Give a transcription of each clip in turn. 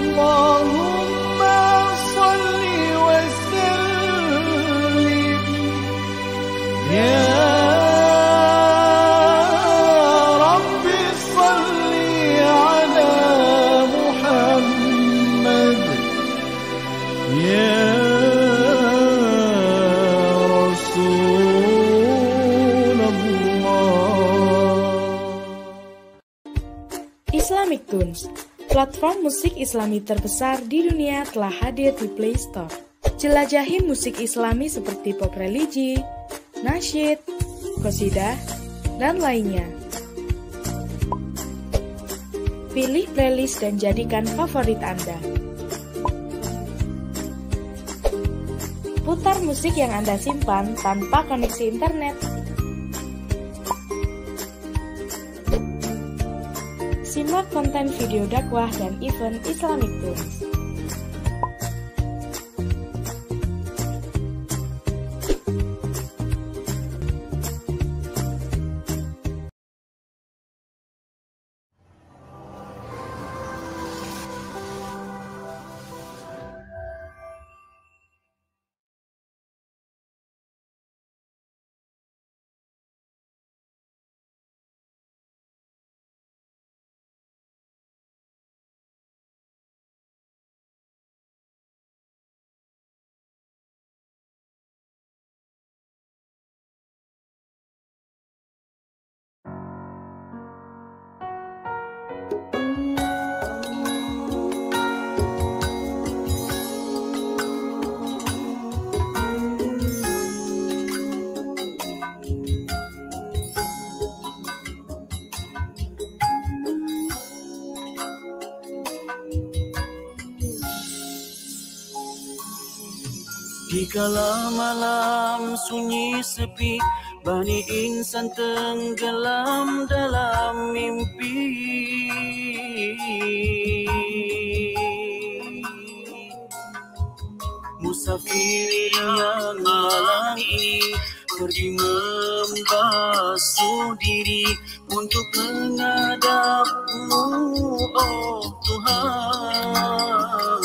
Islamic Tunes, platform musik Islami terbesar di dunia telah hadir di Play Store. Jelajahi musik Islami seperti pop religi, nasyid, qasidah, dan lainnya. Pilih playlist dan jadikan favorit Anda. Putar musik yang Anda simpan tanpa koneksi internet. Simak konten video dakwah dan event Islamic Tunes. Dikala malam sunyi sepi, Bani insan tenggelam dalam mimpi. Musafir yang malang ini pergi membasuh diri untuk menghadap-Mu, oh Tuhan.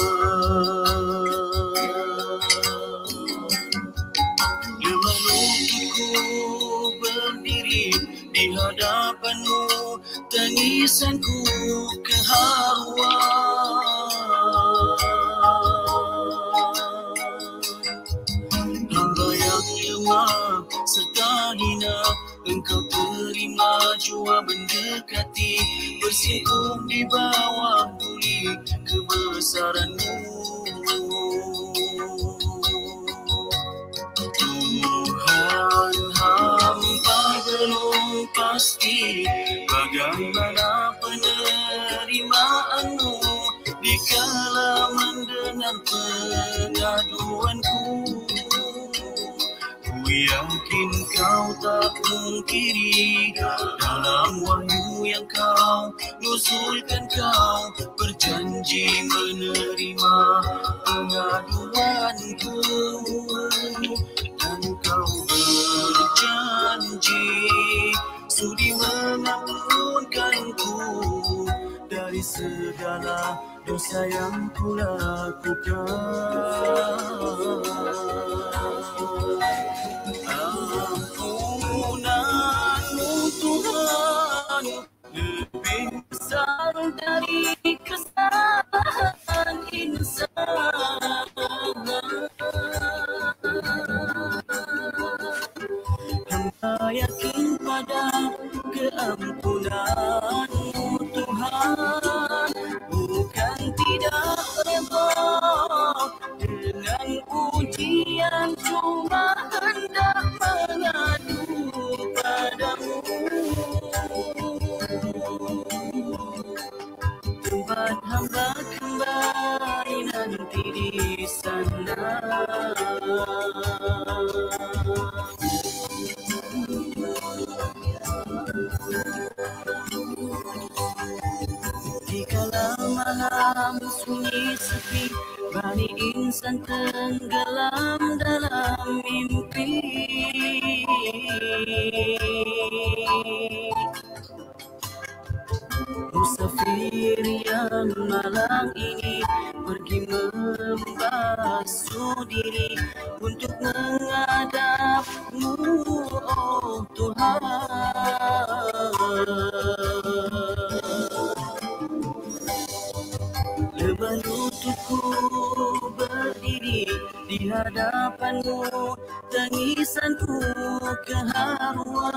Di hadapan-Mu tangisanku keharuan. Hamba yang lemah serta hina, Engkau terima jua mendekati, bersimpuh di bawah duri kebesaran-Mu. Tuhan, hamba belum pasti bagaimana penerimaan-Mu dikala mendengar pengaduanku. Ku yakin Kau tak mungkiri dalam wahyu yang Kau nuzulkan, Kau berjanji menerima pengaduanku. Dan Kau berjanji sudi mengampunkanku dari segala dosa yang ku lakukan. Ampunan-Mu Tuhan lebih besar dari kesalahan insan. Hamba yakin pada keampunan-Mu Tuhan, bukan tidak rela dengan ujian, cuma hendak mengadu padamu. Tempat hamba kembali nanti di sana. Dikala malam sunyi sepi, Bani insan tenggelam dalam mimpi. Musafir yang malang ini pergi membasuh diri untuk menghadap-Mu, oh Tuhan. Lemah lututku berdiri di hadapan-Mu, tangisanku keharuan.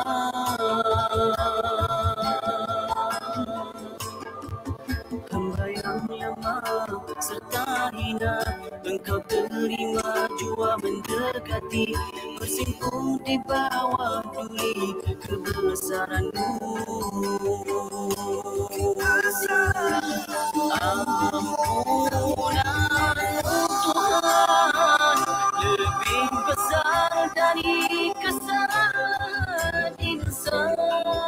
Hamba yang lemah serta hina, Engkau terima jua mendekati, bersimpuh di bawah duri kebesaran-Mu. Ampunan-Mu Tuhan lebih besar dari kesalahan insan.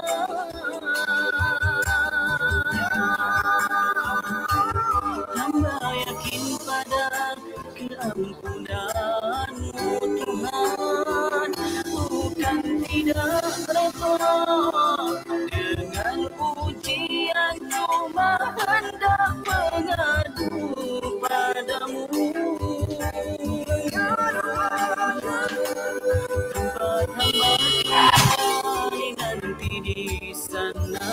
Hamba yakin pada keampunan-Mu Tuhan, bukan tidak rela dengan ujian, cuma hendak mengadu padamu. Tempat hamba kembali nanti di sana,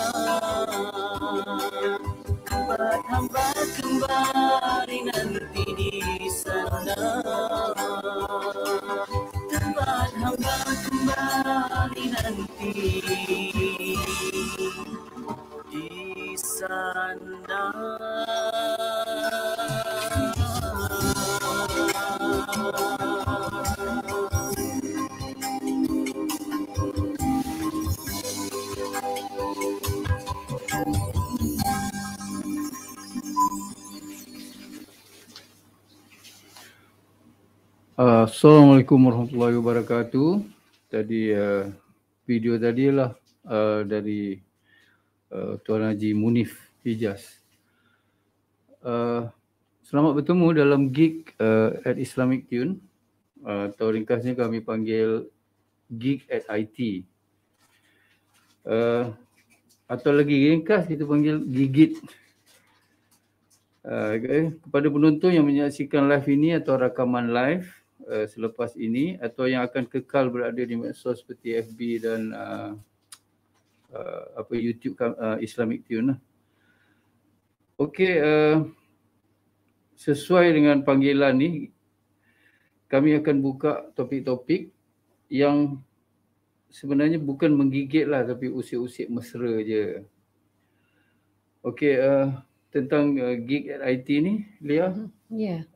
tempat hamba kembali nanti di sana, tempat hamba kembali nanti di sana. Assalamualaikum warahmatullahi wabarakatuh. Tadi video tadi lah dari Tuan Haji Munif Hijaz. Selamat bertemu dalam gig at Islamic Tune, atau ringkasnya kami panggil gig at IT, atau lagi ringkas kita panggil gigit. Kepada penonton yang menyaksikan live ini atau rakaman live selepas ini, atau yang akan kekal berada di medsos seperti FB dan YouTube Islamic Tune lah. Okey, sesuai dengan panggilan ni, kami akan buka topik-topik yang sebenarnya bukan menggigit lah, tapi usik-usik mesra je. Okey, tentang gig at IT ni, Lia? Ya.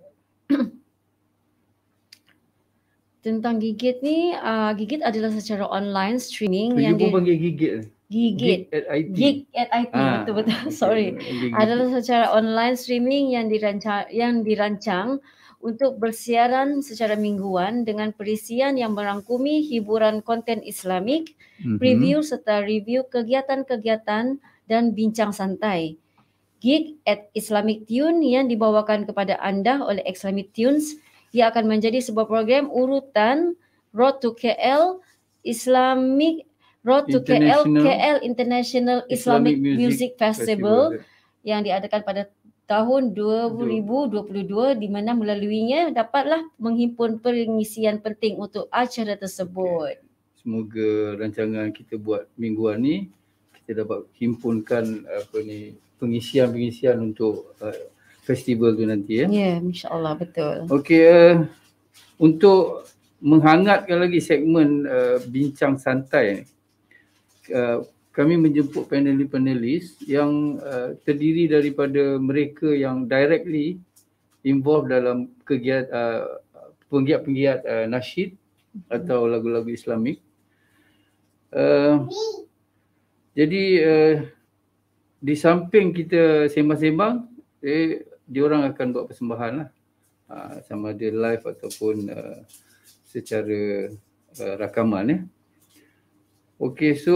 Tentang Gigit ni, Gigit adalah secara online streaming yang pun panggil gigit. Gigit Gig at IT. Gig at IT, betul-betul. Sorry. Adalah secara online streaming yang dirancang untuk bersiaran secara mingguan dengan perisian yang merangkumi hiburan konten Islamik, preview serta review kegiatan-kegiatan dan bincang santai. Gig at Islamic Tune yang dibawakan kepada anda oleh Islamic Tunes, ia akan menjadi sebuah program urutan Road to KL International Islamic Music Festival yang diadakan pada tahun 2022, di mana melaluinya dapatlah menghimpun pengisian penting untuk acara tersebut. Semoga rancangan kita buat mingguan ni kita dapat himpunkan pengisian-pengisian untuk festival tu nanti ya. Ya, insya-Allah, betul. Okey, untuk menghangatkan lagi segmen bincang santai, kami menjemput panelis yang terdiri daripada mereka yang directly involved dalam kegiatan penggiat-penggiat nasyid atau lagu-lagu Islamik. Jadi di samping kita sembang-sembang, diorang akan buat persembahan lah, sama ada live ataupun secara rakaman ya. Okey, so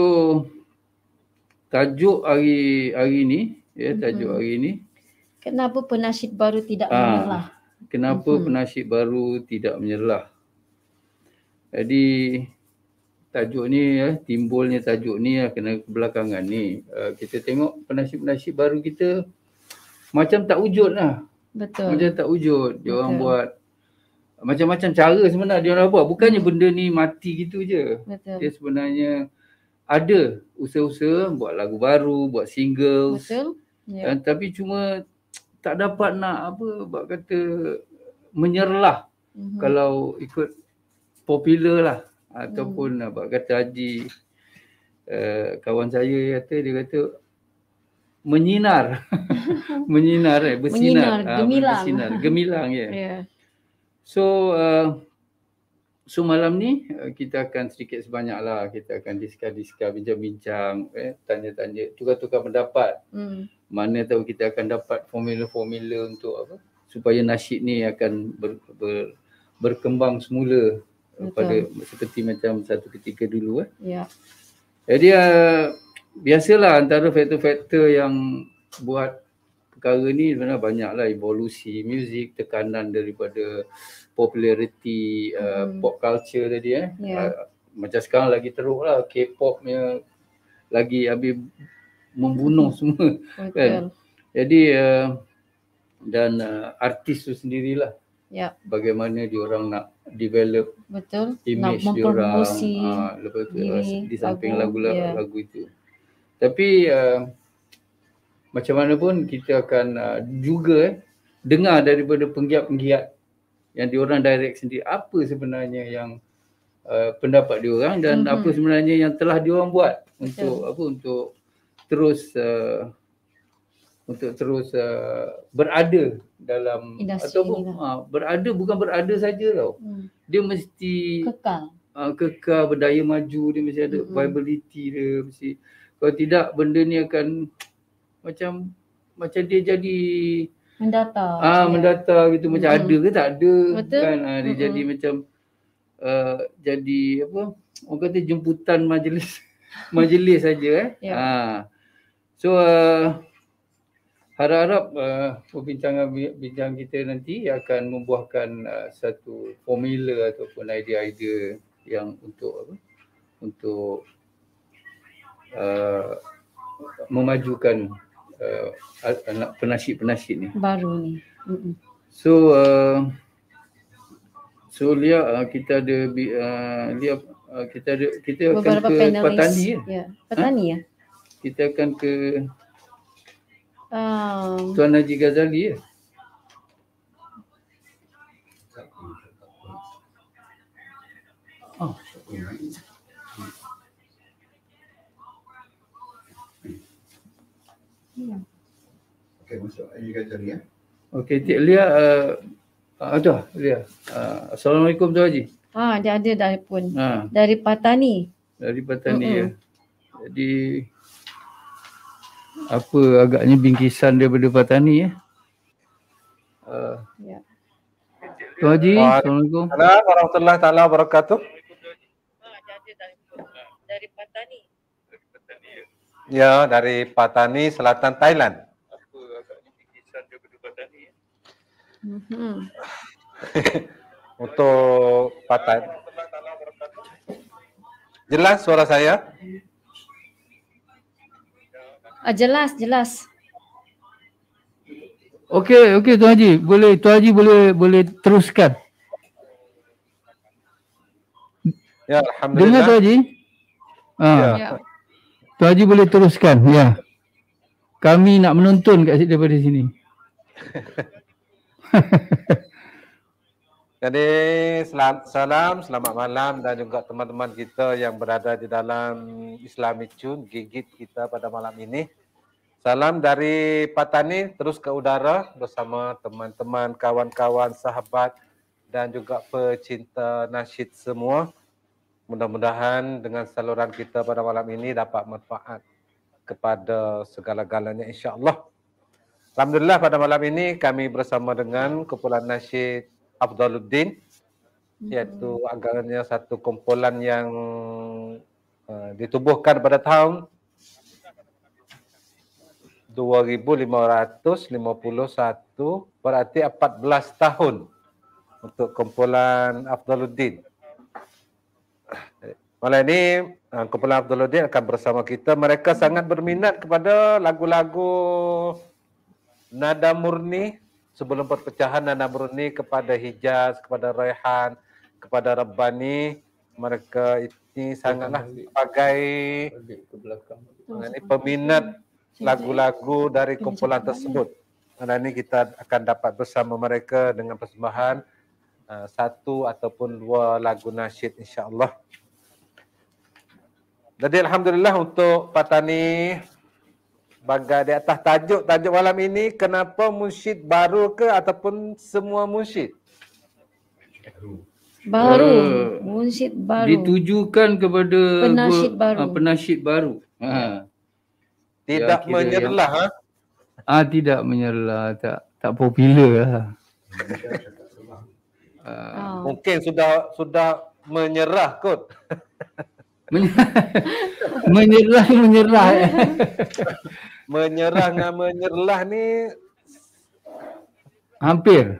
tajuk hari ni ya, kenapa penasyid baru tidak menyerah? Kenapa penasyid baru tidak menyerah? Jadi tajuk ni ya, timbulnya tajuk ni ya, kena kebelakangan ni kita tengok penasyid-penasyid baru kita macam tak wujud lah. Betul. Macam tak wujud. Dia orang Betul. buat macam-macam cara sebenarnya dia orang buat. Bukannya benda ni mati gitu je. Betul. Dia sebenarnya ada usaha-usaha buat lagu baru, buat singles. Betul. Ya. Tapi cuma tak dapat nak apa, bak kata menyerlah kalau ikut popular lah. Ataupun bak kata Haji, kawan saya kata, dia kata menyinar. Menyinar, bersinar. Gemilang. Bersinar, gemilang ya. Ya. So malam ni kita akan sedikit sebanyak lah, kita akan discuss, bincang-bincang, tanya-tanya, tukar-tukar pendapat. Mana tahu kita akan dapat formula-formula untuk apa, supaya nasyid ni akan berkembang semula. Pada seperti macam satu ketika dulu. Ya. Jadi biasalah antara faktor-faktor yang buat perkara ni sebenarnya banyaklah, evolusi muzik, tekanan daripada populariti pop culture tadi macam sekarang lagi teruk lah, K-pop nya lagi habis membunuh semua. Kan? Jadi dan artis tu sendirilah, bagaimana diorang nak develop image diorang, lepas tu di samping lagu itu. Tapi macam mana pun kita akan juga dengar daripada penggiat-penggiat yang diorang direct sendiri, apa sebenarnya yang pendapat diorang dan apa sebenarnya yang telah diorang buat untuk apa, untuk terus berada dalam industri ataupun berada, bukan berada saja tau. Dia mesti kekal berdaya maju, dia mesti ada viability dia mesti. Kalau tidak benda ni akan macam dia jadi mendata gitu, macam ada ke tak ada. Betul. Kan dia jadi macam jadi apa, orang kata jemputan majlis saja So harap-harap perbincangan kita nanti akan membuahkan satu formula ataupun idea-idea yang untuk apa, untuk memajukan penasyid-penasyid ni baru ni. So Lia, kita ada Lia, kita akan ke Patani Patani ya. Kita akan ke Tuan Haji Ghazali ya. Okey, masuk Haji Ghazali ya. Okey, Lia, ada Lia. Assalamualaikum Tuan Haji. Dia ada dah pun. Dari Patani. Dari Patani ya. Jadi apa agaknya bingkisan daripada Patani ya. Tuan Haji, Assalamualaikum. Assalamualaikum warahmatullahi taala wabarakatuh. Dari Patani. Ya, dari Patani, selatan Thailand. Apa agaknya bingkisan daripada Patani ya. Untuk Patani. Jelas suara saya? Jelas. Okey Tuan Haji, Tuan Haji boleh teruskan. Ya, alhamdulillah. Dengar Tuan Haji? Ya. Tuan Haji boleh teruskan ya. Kami nak menonton kat daripada sini. Jadi selamat malam dan juga teman-teman kita yang berada di dalam Islamic Tune gigit kita pada malam ini. Salam dari Patani terus ke udara bersama teman-teman, kawan-kawan, sahabat dan juga pecinta nasyid semua. Mudah-mudahan dengan saluran kita pada malam ini dapat manfaat kepada segala-galanya insya-Allah. Alhamdulillah pada malam ini kami bersama dengan kumpulan nasyid Afdaluddin, iaitu agaknya satu kumpulan yang ditubuhkan pada tahun 2551, berarti 14 tahun untuk kumpulan Afdaluddin. Malam ini kumpulan Afdaluddin akan bersama kita. Mereka sangat berminat kepada lagu-lagu nada murni sebelum perpecahan Nana Bruni kepada Hijaz, kepada Raihan, kepada Rabbani, mereka ini sangatlah sebagai peminat lagu-lagu dari kumpulan tersebut. Dan ini kita akan dapat bersama mereka dengan persembahan 1 ataupun 2 lagu nasyid insya-Allah. Jadi alhamdulillah untuk Patani bagai di atas tajuk malam ini, kenapa munsyid baru ke ataupun semua munsyid? Baru, munsyid baru. Ditujukan kepada penasyid baru. baru. Tidak menyerlah. Tidak menyerlah, tak popular lah. Mungkin sudah menyerah kot. Menyerah. Menyerah dengan menyerlah ni hampir.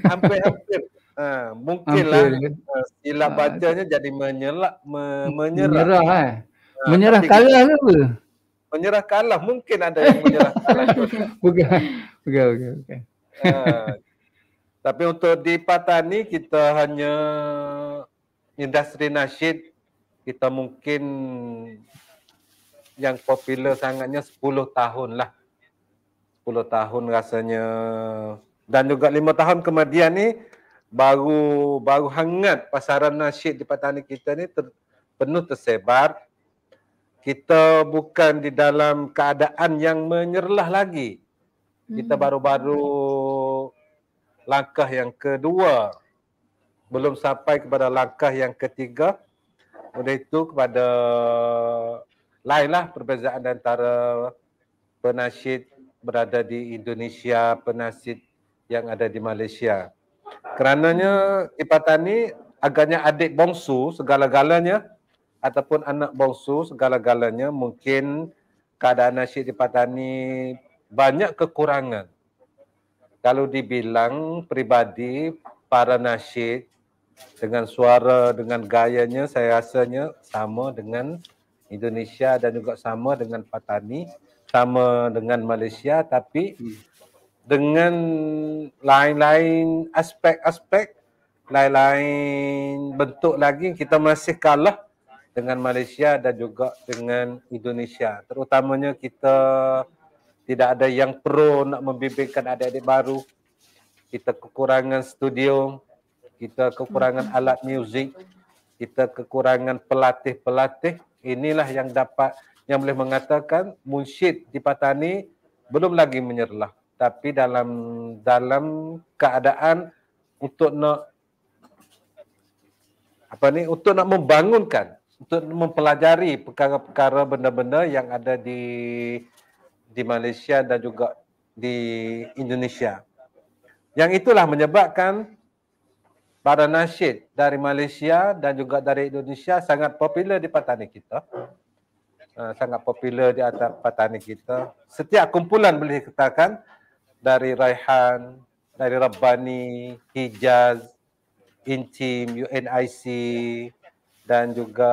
Mungkinlah silap bacanya jadi menyerah. Menyerah kalah ke apa? Menyerah kalah, mungkin ada yang menyerah kalah. Bukan. Tapi untuk di Patani kita hanya industri nasyid, kita mungkin yang popular sangatnya 10 tahun lah. 10 tahun rasanya. Dan juga 5 tahun kemudian ni baru hangat pasaran nasyid di Patani kita ni penuh tersebar. Kita bukan di dalam keadaan yang menyerlah lagi. Kita baru-baru langkah yang kedua. Belum sampai kepada langkah yang ketiga. Oleh itu kepada lainlah perbezaan antara penasyid berada di Indonesia, penasyid yang ada di Malaysia. Kerananya di Patani agaknya adik bongsu segala-galanya ataupun anak bongsu segala-galanya, mungkin keadaan nasyid di Patani banyak kekurangan. Kalau dibilang pribadi para nasyid dengan suara, dengan gayanya, saya rasanya sama dengan Indonesia dan juga sama dengan Patani, sama dengan Malaysia, tapi dengan lain-lain aspek-aspek, lain-lain bentuk lagi kita masih kalah dengan Malaysia dan juga dengan Indonesia. Terutamanya kita tidak ada yang pro nak membimbingkan adik-adik baru. Kita kekurangan studio, kita kekurangan alat muzik, kita kekurangan pelatih-pelatih. Inilah yang boleh mengatakan munsyid di Patani belum lagi menyerlah, tapi dalam keadaan untuk nak membangunkan, untuk mempelajari perkara-perkara benda-benda yang ada di Malaysia dan juga di Indonesia. Yang itulah menyebabkan para nasyid dari Malaysia dan juga dari Indonesia sangat popular di Patani kita. Sangat popular di atas Patani kita. Setiap kumpulan boleh dikatakan, dari Raihan, dari Rabbani, Hijaz, Intim, UNIC, dan juga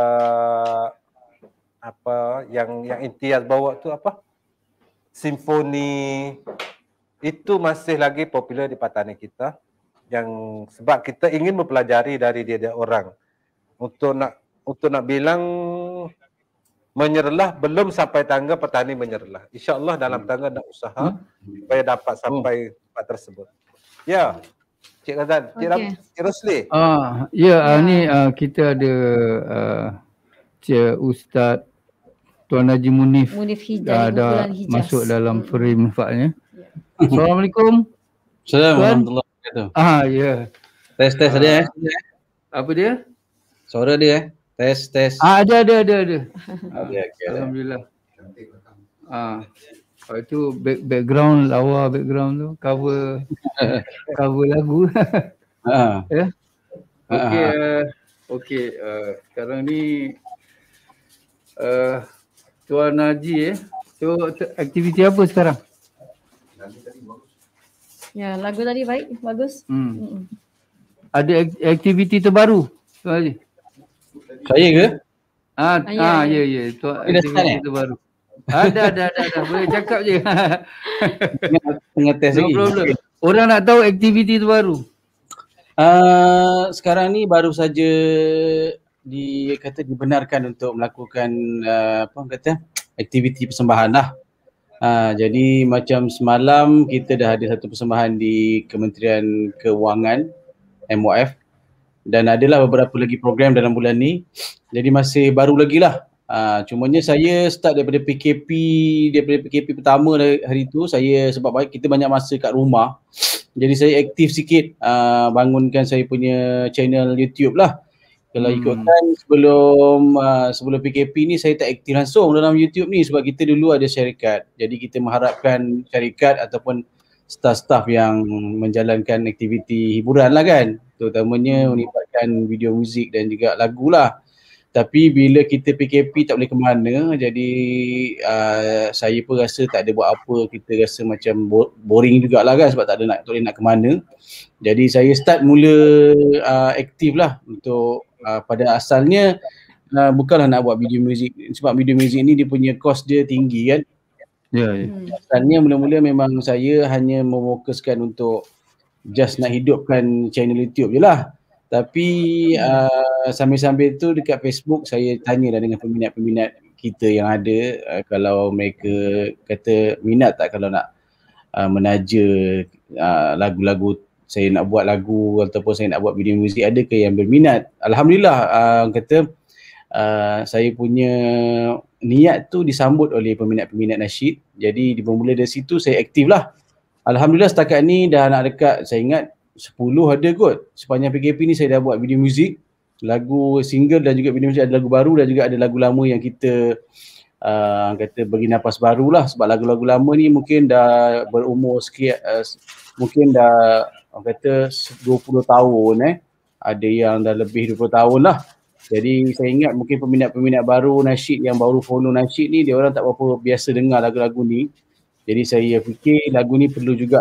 yang Imtiaz bawa tu Simfoni. Itu masih lagi popular di Patani kita. Sebab kita ingin mempelajari dari dia orang. Untuk nak bilang menyerlah, belum sampai tangga Patani menyerlah. InsyaAllah dalam tangga nak usaha supaya dapat sampai tempat tersebut. Ya, Cik Razan, Cik Rosli. Ni kita ada Cik Ustaz Tuan Haji Munif Hijaz, dah masuk dalam frame faknya. Assalamualaikum. Assalamualaikum warahmatullahi wabarakatuh. Ya. Tes dia. Apa dia? Suara dia. Tes. Ada. Okay. Alhamdulillah. Itu background lawa, background tu cover lagu. Ya. Okey. Sekarang ni Tuan Haji tu aktiviti apa sekarang? Ya, lagu tadi baik, bagus. Ada aktiviti terbaru Tuan Haji? Saya ke? Ya. Tu aktiviti terbaru. Ada. Boleh cakap je. Tengah test lagi. No problem. Orang nak tahu aktiviti terbaru. Sekarang ni baru saja dibenarkan untuk melakukan aktiviti persembahan lah. Jadi macam semalam kita dah ada satu persembahan di Kementerian Kewangan MOF dan adalah beberapa lagi program dalam bulan ni. Jadi masih baru lagi lah. Cumanya saya start daripada PKP pertama hari tu, saya sebab kita banyak masa kat rumah. Jadi saya aktif sikit bangunkan saya punya channel YouTube lah. Kalau ikutkan sebelum PKP ni saya tak aktif langsung dalam YouTube ni sebab kita dulu ada syarikat. Jadi kita mengharapkan syarikat ataupun staff-staff yang menjalankan aktiviti hiburan lah kan. Terutamanya melibatkan video muzik dan juga lagu lah. Tapi bila kita PKP tak boleh ke mana, jadi saya pun rasa tak ada buat apa, kita rasa macam boring jugalah kan sebab tak boleh nak ke mana. Jadi saya start mula aktif lah untuk pada asalnya bukanlah nak buat video muzik sebab video muzik ni dia punya cost dia tinggi kan. Ya. Asalnya mula-mula memang saya hanya memfokuskan untuk just nak hidupkan channel YouTube je lah. Tapi sambil-sambil tu dekat Facebook saya tanya dengan peminat-peminat kita yang ada kalau mereka kata minat tak kalau nak menaja lagu-lagu, saya nak buat lagu ataupun saya nak buat video muzik, ada ke yang berminat. Alhamdulillah kata saya punya niat tu disambut oleh peminat-peminat nasyid. Jadi bermula dari situ saya aktif lah. Alhamdulillah setakat ni dah nak dekat, saya ingat 10 ada kot. Sepanjang PKP ni saya dah buat video muzik, lagu single dan juga video muzik, ada lagu baru dan juga ada lagu lama yang kita kata bagi nafas baru lah. Sebab lagu-lagu lama ni mungkin dah berumur sikit, mungkin dah kata 20 tahun ada yang dah lebih 20 tahun lah. Jadi saya ingat mungkin peminat-peminat baru nasyid yang baru follow nasyid ni, dia orang tak berapa biasa dengar lagu-lagu ni. Jadi saya fikir lagu ni perlu juga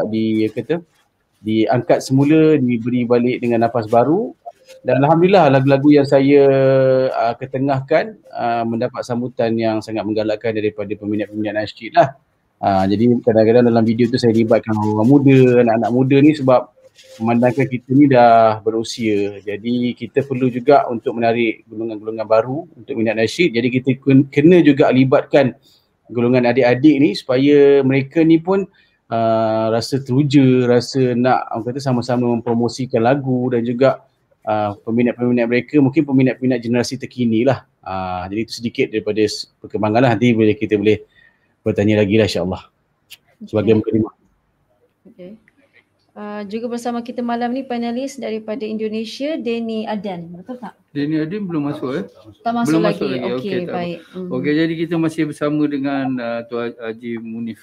diangkat semula, diberi balik dengan nafas baru. Dan alhamdulillah lagu-lagu yang saya ketengahkan mendapat sambutan yang sangat menggalakkan daripada peminat-peminat nasyid lah. Jadi kadang-kadang dalam video tu saya libatkan orang muda, anak-anak muda ni sebab memandangkan kita ni dah berusia. Jadi kita perlu juga untuk menarik golongan-golongan baru untuk minat nasyid. Jadi kita kena juga libatkan golongan adik-adik ni supaya mereka ni pun rasa teruja, rasa nak sama-sama mempromosikan lagu dan juga peminat-peminat mereka mungkin peminat-peminat generasi terkini lah. Jadi itu sedikit daripada perkembangan lah. Nanti kita boleh bertanya lagi lah insyaAllah sebagai mukadimah. Okay. Juga bersama kita malam ni panelis daripada Indonesia, Denny Adan. Betul tak? Denny Adan belum masuk Tak masuk belum lagi. Masuk lagi. Okey, baik. Okey, jadi kita masih bersama dengan Tuan Haji Munif.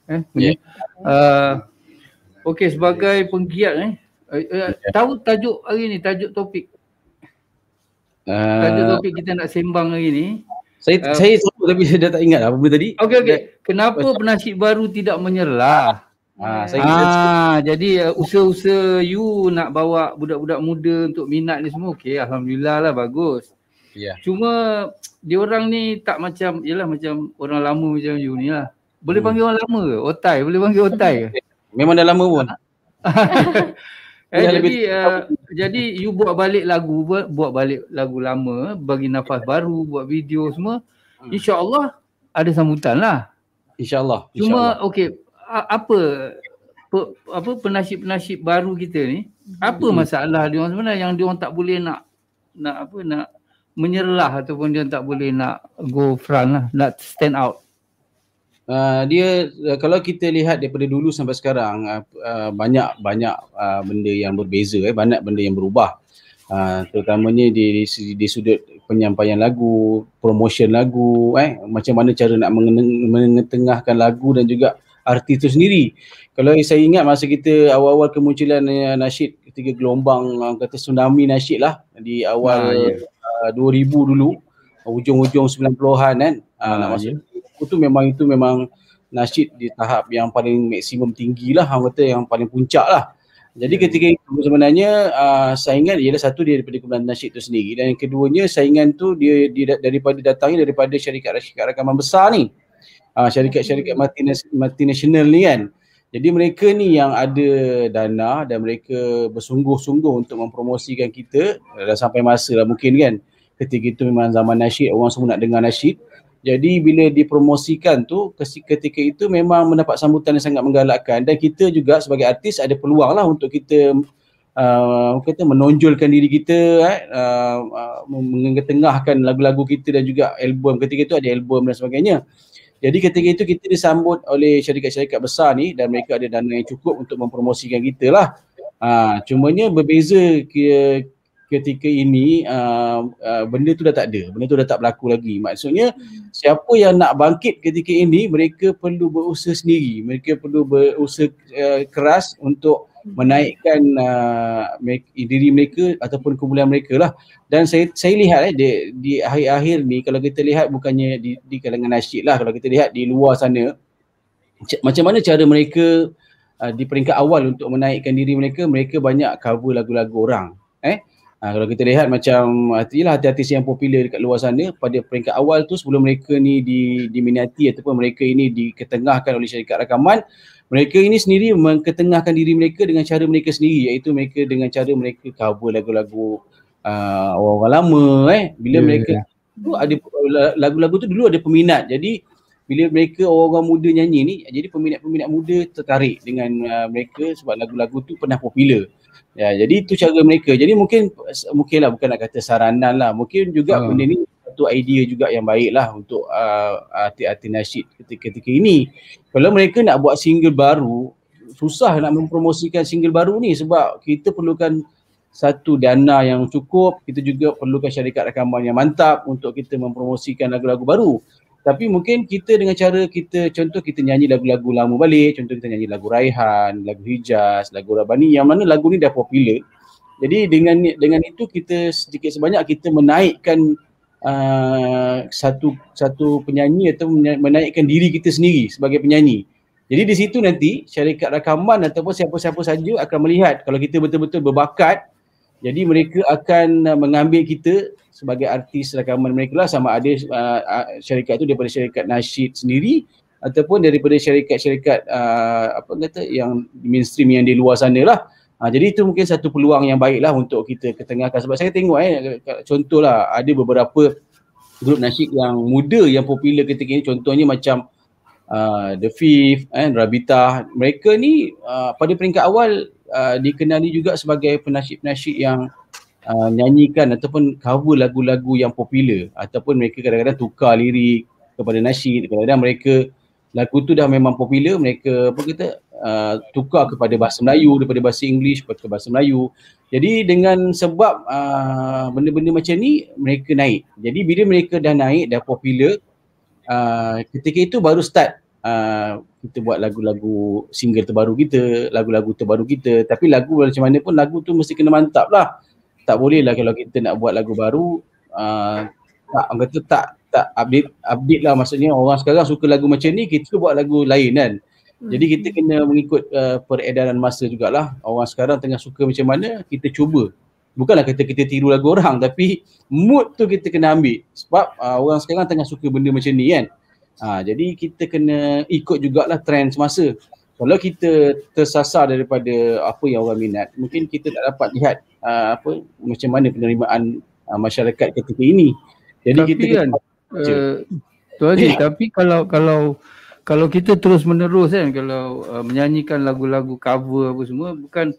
Okey, sebagai penggiat tahu tajuk hari ni, tajuk topik. Tajuk topik kita nak sembang hari ni. Saya tahu tapi saya dah tak ingat apa benda tadi. Okey. Kenapa penasyid baru tidak menyerah? Jadi usaha-usaha you nak bawa budak-budak muda untuk minat ni semua okey, alhamdulillah lah, bagus. Ya. Cuma diorang ni tak macam, yalah macam orang lama macam you ni lah. Boleh panggil orang lama ke? Otai, boleh panggil otai ke? Memang dah lama pun. Jadi you buat balik lagu lama, bagi nafas baru, buat video semua. InsyaAllah ada sambutan lah. InsyaAllah. Cuma okey, apa penasyid-penasyid baru kita ni, apa masalah dia orang sebenarnya yang dia orang tak boleh nak menyerah ataupun dia tak boleh nak go front lah, nak stand out? Dia kalau kita lihat daripada dulu sampai sekarang banyak benda yang berbeza, banyak benda yang berubah. Terutamanya di sudut penyampaian lagu, promotion lagu, macam mana cara nak mengetengahkan lagu dan juga artis itu sendiri. Kalau saya ingat masa kita awal-awal kemunculan nasyid, ketika gelombang kata tsunami nasyid lah di awal 2000 dulu, hujung-hujung 90-an kan. Itu memang nasyid di tahap yang paling maksimum tinggi lah, orang kata yang paling puncak lah. Jadi ketika itu sebenarnya saingan ialah satu dia daripada kumpulan nasyid itu sendiri, dan yang keduanya saingan tu dia datangnya daripada syarikat rakaman besar ni. Syarikat-syarikat multinasional ni kan. Jadi mereka ni yang ada dana dan mereka bersungguh-sungguh untuk mempromosikan kita. Dah sampai masa lah mungkin kan. Ketika itu memang zaman nasyid, orang semua nak dengar nasyid. Jadi bila dipromosikan tu, ketika itu memang mendapat sambutan yang sangat menggalakkan. Dan kita juga sebagai artis ada peluang lah untuk kita kita menonjolkan diri kita, mengetengahkan lagu-lagu kita dan juga album. Ketika itu ada album dan sebagainya. Jadi ketika itu kita disambut oleh syarikat-syarikat besar ni dan mereka ada dana yang cukup untuk mempromosikan kita lah. Cumanya berbeza ketika ini benda tu dah tak ada, benda tu dah tak berlaku lagi. Maksudnya siapa yang nak bangkit ketika ini, mereka perlu berusaha sendiri, mereka perlu berusaha keras untuk menaikkan diri mereka ataupun kumpulan mereka lah. Dan saya lihat di akhir-akhir ni, kalau kita lihat bukannya di kalangan nasyid lah, kalau kita lihat di luar sana, macam mana cara mereka di peringkat awal untuk menaikkan diri mereka, mereka banyak cover lagu-lagu orang. Kalau kita lihat macam artis yang popular dekat luar sana, pada peringkat awal tu sebelum mereka ni diminati ataupun mereka ini diketengahkan oleh syarikat rakaman, mereka ini sendiri mengketengahkan diri mereka dengan cara mereka sendiri, iaitu mereka dengan cara mereka cover lagu-lagu orang-orang lama. Bila mereka tu ada lagu-lagu tu dulu ada peminat, jadi bila mereka orang-orang muda nyanyi ni, jadi peminat-peminat muda tertarik dengan mereka sebab lagu-lagu tu pernah popular. Ya, jadi itu cara mereka. Jadi mungkinlah, bukan nak kata saranan lah, mungkin juga benda ni satu idea juga yang baik lah untuk artis nasyid ketika ini. Kalau mereka nak buat single baru, susah nak mempromosikan single baru ni sebab kita perlukan satu dana yang cukup, kita juga perlukan syarikat rakaman yang mantap untuk kita mempromosikan lagu-lagu baru. Tapi mungkin kita dengan cara kita, contoh kita nyanyi lagu-lagu lama balik, contoh kita nyanyi lagu Raihan, lagu Hijaz, lagu Rabani, yang mana lagu ni dah popular. Jadi dengan itu kita sedikit sebanyak kita menaikkan satu penyanyi atau menaikkan diri kita sendiri sebagai penyanyi. Jadi di situ nanti syarikat rakaman ataupun siapa-siapa saja akan melihat kalau kita betul-betul berbakat, jadi mereka akan mengambil kita sebagai artis rakaman mereka lah, sama ada syarikat itu daripada syarikat nasyid sendiri ataupun daripada syarikat-syarikat yang mainstream yang di luar sana lah. Jadi itu mungkin satu peluang yang baik lah untuk kita ketengahkan. Sebab saya tengok contohlah ada beberapa grup nasyid yang muda yang popular ketika ini, contohnya macam The Fifth, Rabitah. Mereka ni pada peringkat awal dikenali juga sebagai penasyid-penasyid yang nyanyikan ataupun cover lagu-lagu yang popular, ataupun mereka kadang-kadang tukar lirik kepada nasyid. Kadang-kadang mereka lagu tu dah memang popular, mereka tukar kepada bahasa Melayu, daripada bahasa English ke bahasa Melayu. Jadi dengan sebab benda-benda macam ni mereka naik. Jadi bila mereka dah naik, dah popular, ketika itu baru start kita buat lagu-lagu single terbaru kita, lagu-lagu terbaru kita. Tapi lagu macam mana pun, lagu tu mesti kena mantap lah. Tak boleh lah kalau kita nak buat lagu baru tak update lah. Maksudnya orang sekarang suka lagu macam ni, kita buat lagu lain kan. Jadi kita kena mengikut peredaran masa jugalah. Orang sekarang tengah suka macam mana, kita cuba. Bukanlah kita tiru lagu orang, tapi mood tu kita kena ambil. Sebab orang sekarang tengah suka benda macam ni kan. Jadi kita kena ikut jugalah trend semasa. Kalau kita tersasar daripada apa yang orang minat, mungkin kita tak dapat lihat macam mana penerimaan masyarakat ketika ini. Jadi tapi kita kan tu aja. Tapi kalau kita terus menerus kan, kalau menyanyikan lagu-lagu cover apa semua, bukan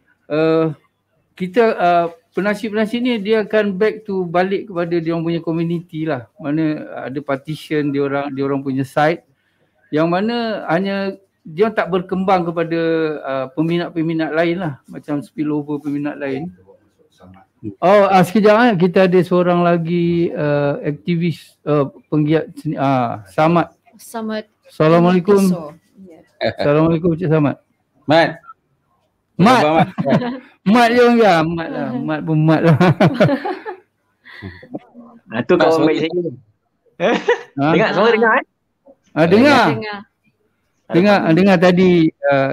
kita penasyid-penasyid ni dia akan balik kepada dia orang punya community lah. Mana ada partition dia orang punya site yang mana hanya dia tak berkembang kepada peminat-peminat lain lah, macam spillover peminat lain. Sekejap kita ada seorang lagi aktivis penggiat seni, Samad. Assalamualaikum. Assalamualaikum Cik Samad. Mat je orang dia, Mat pun Mat lah. Tu kawan baik saya. Dengar, semua dengar Dengar tadi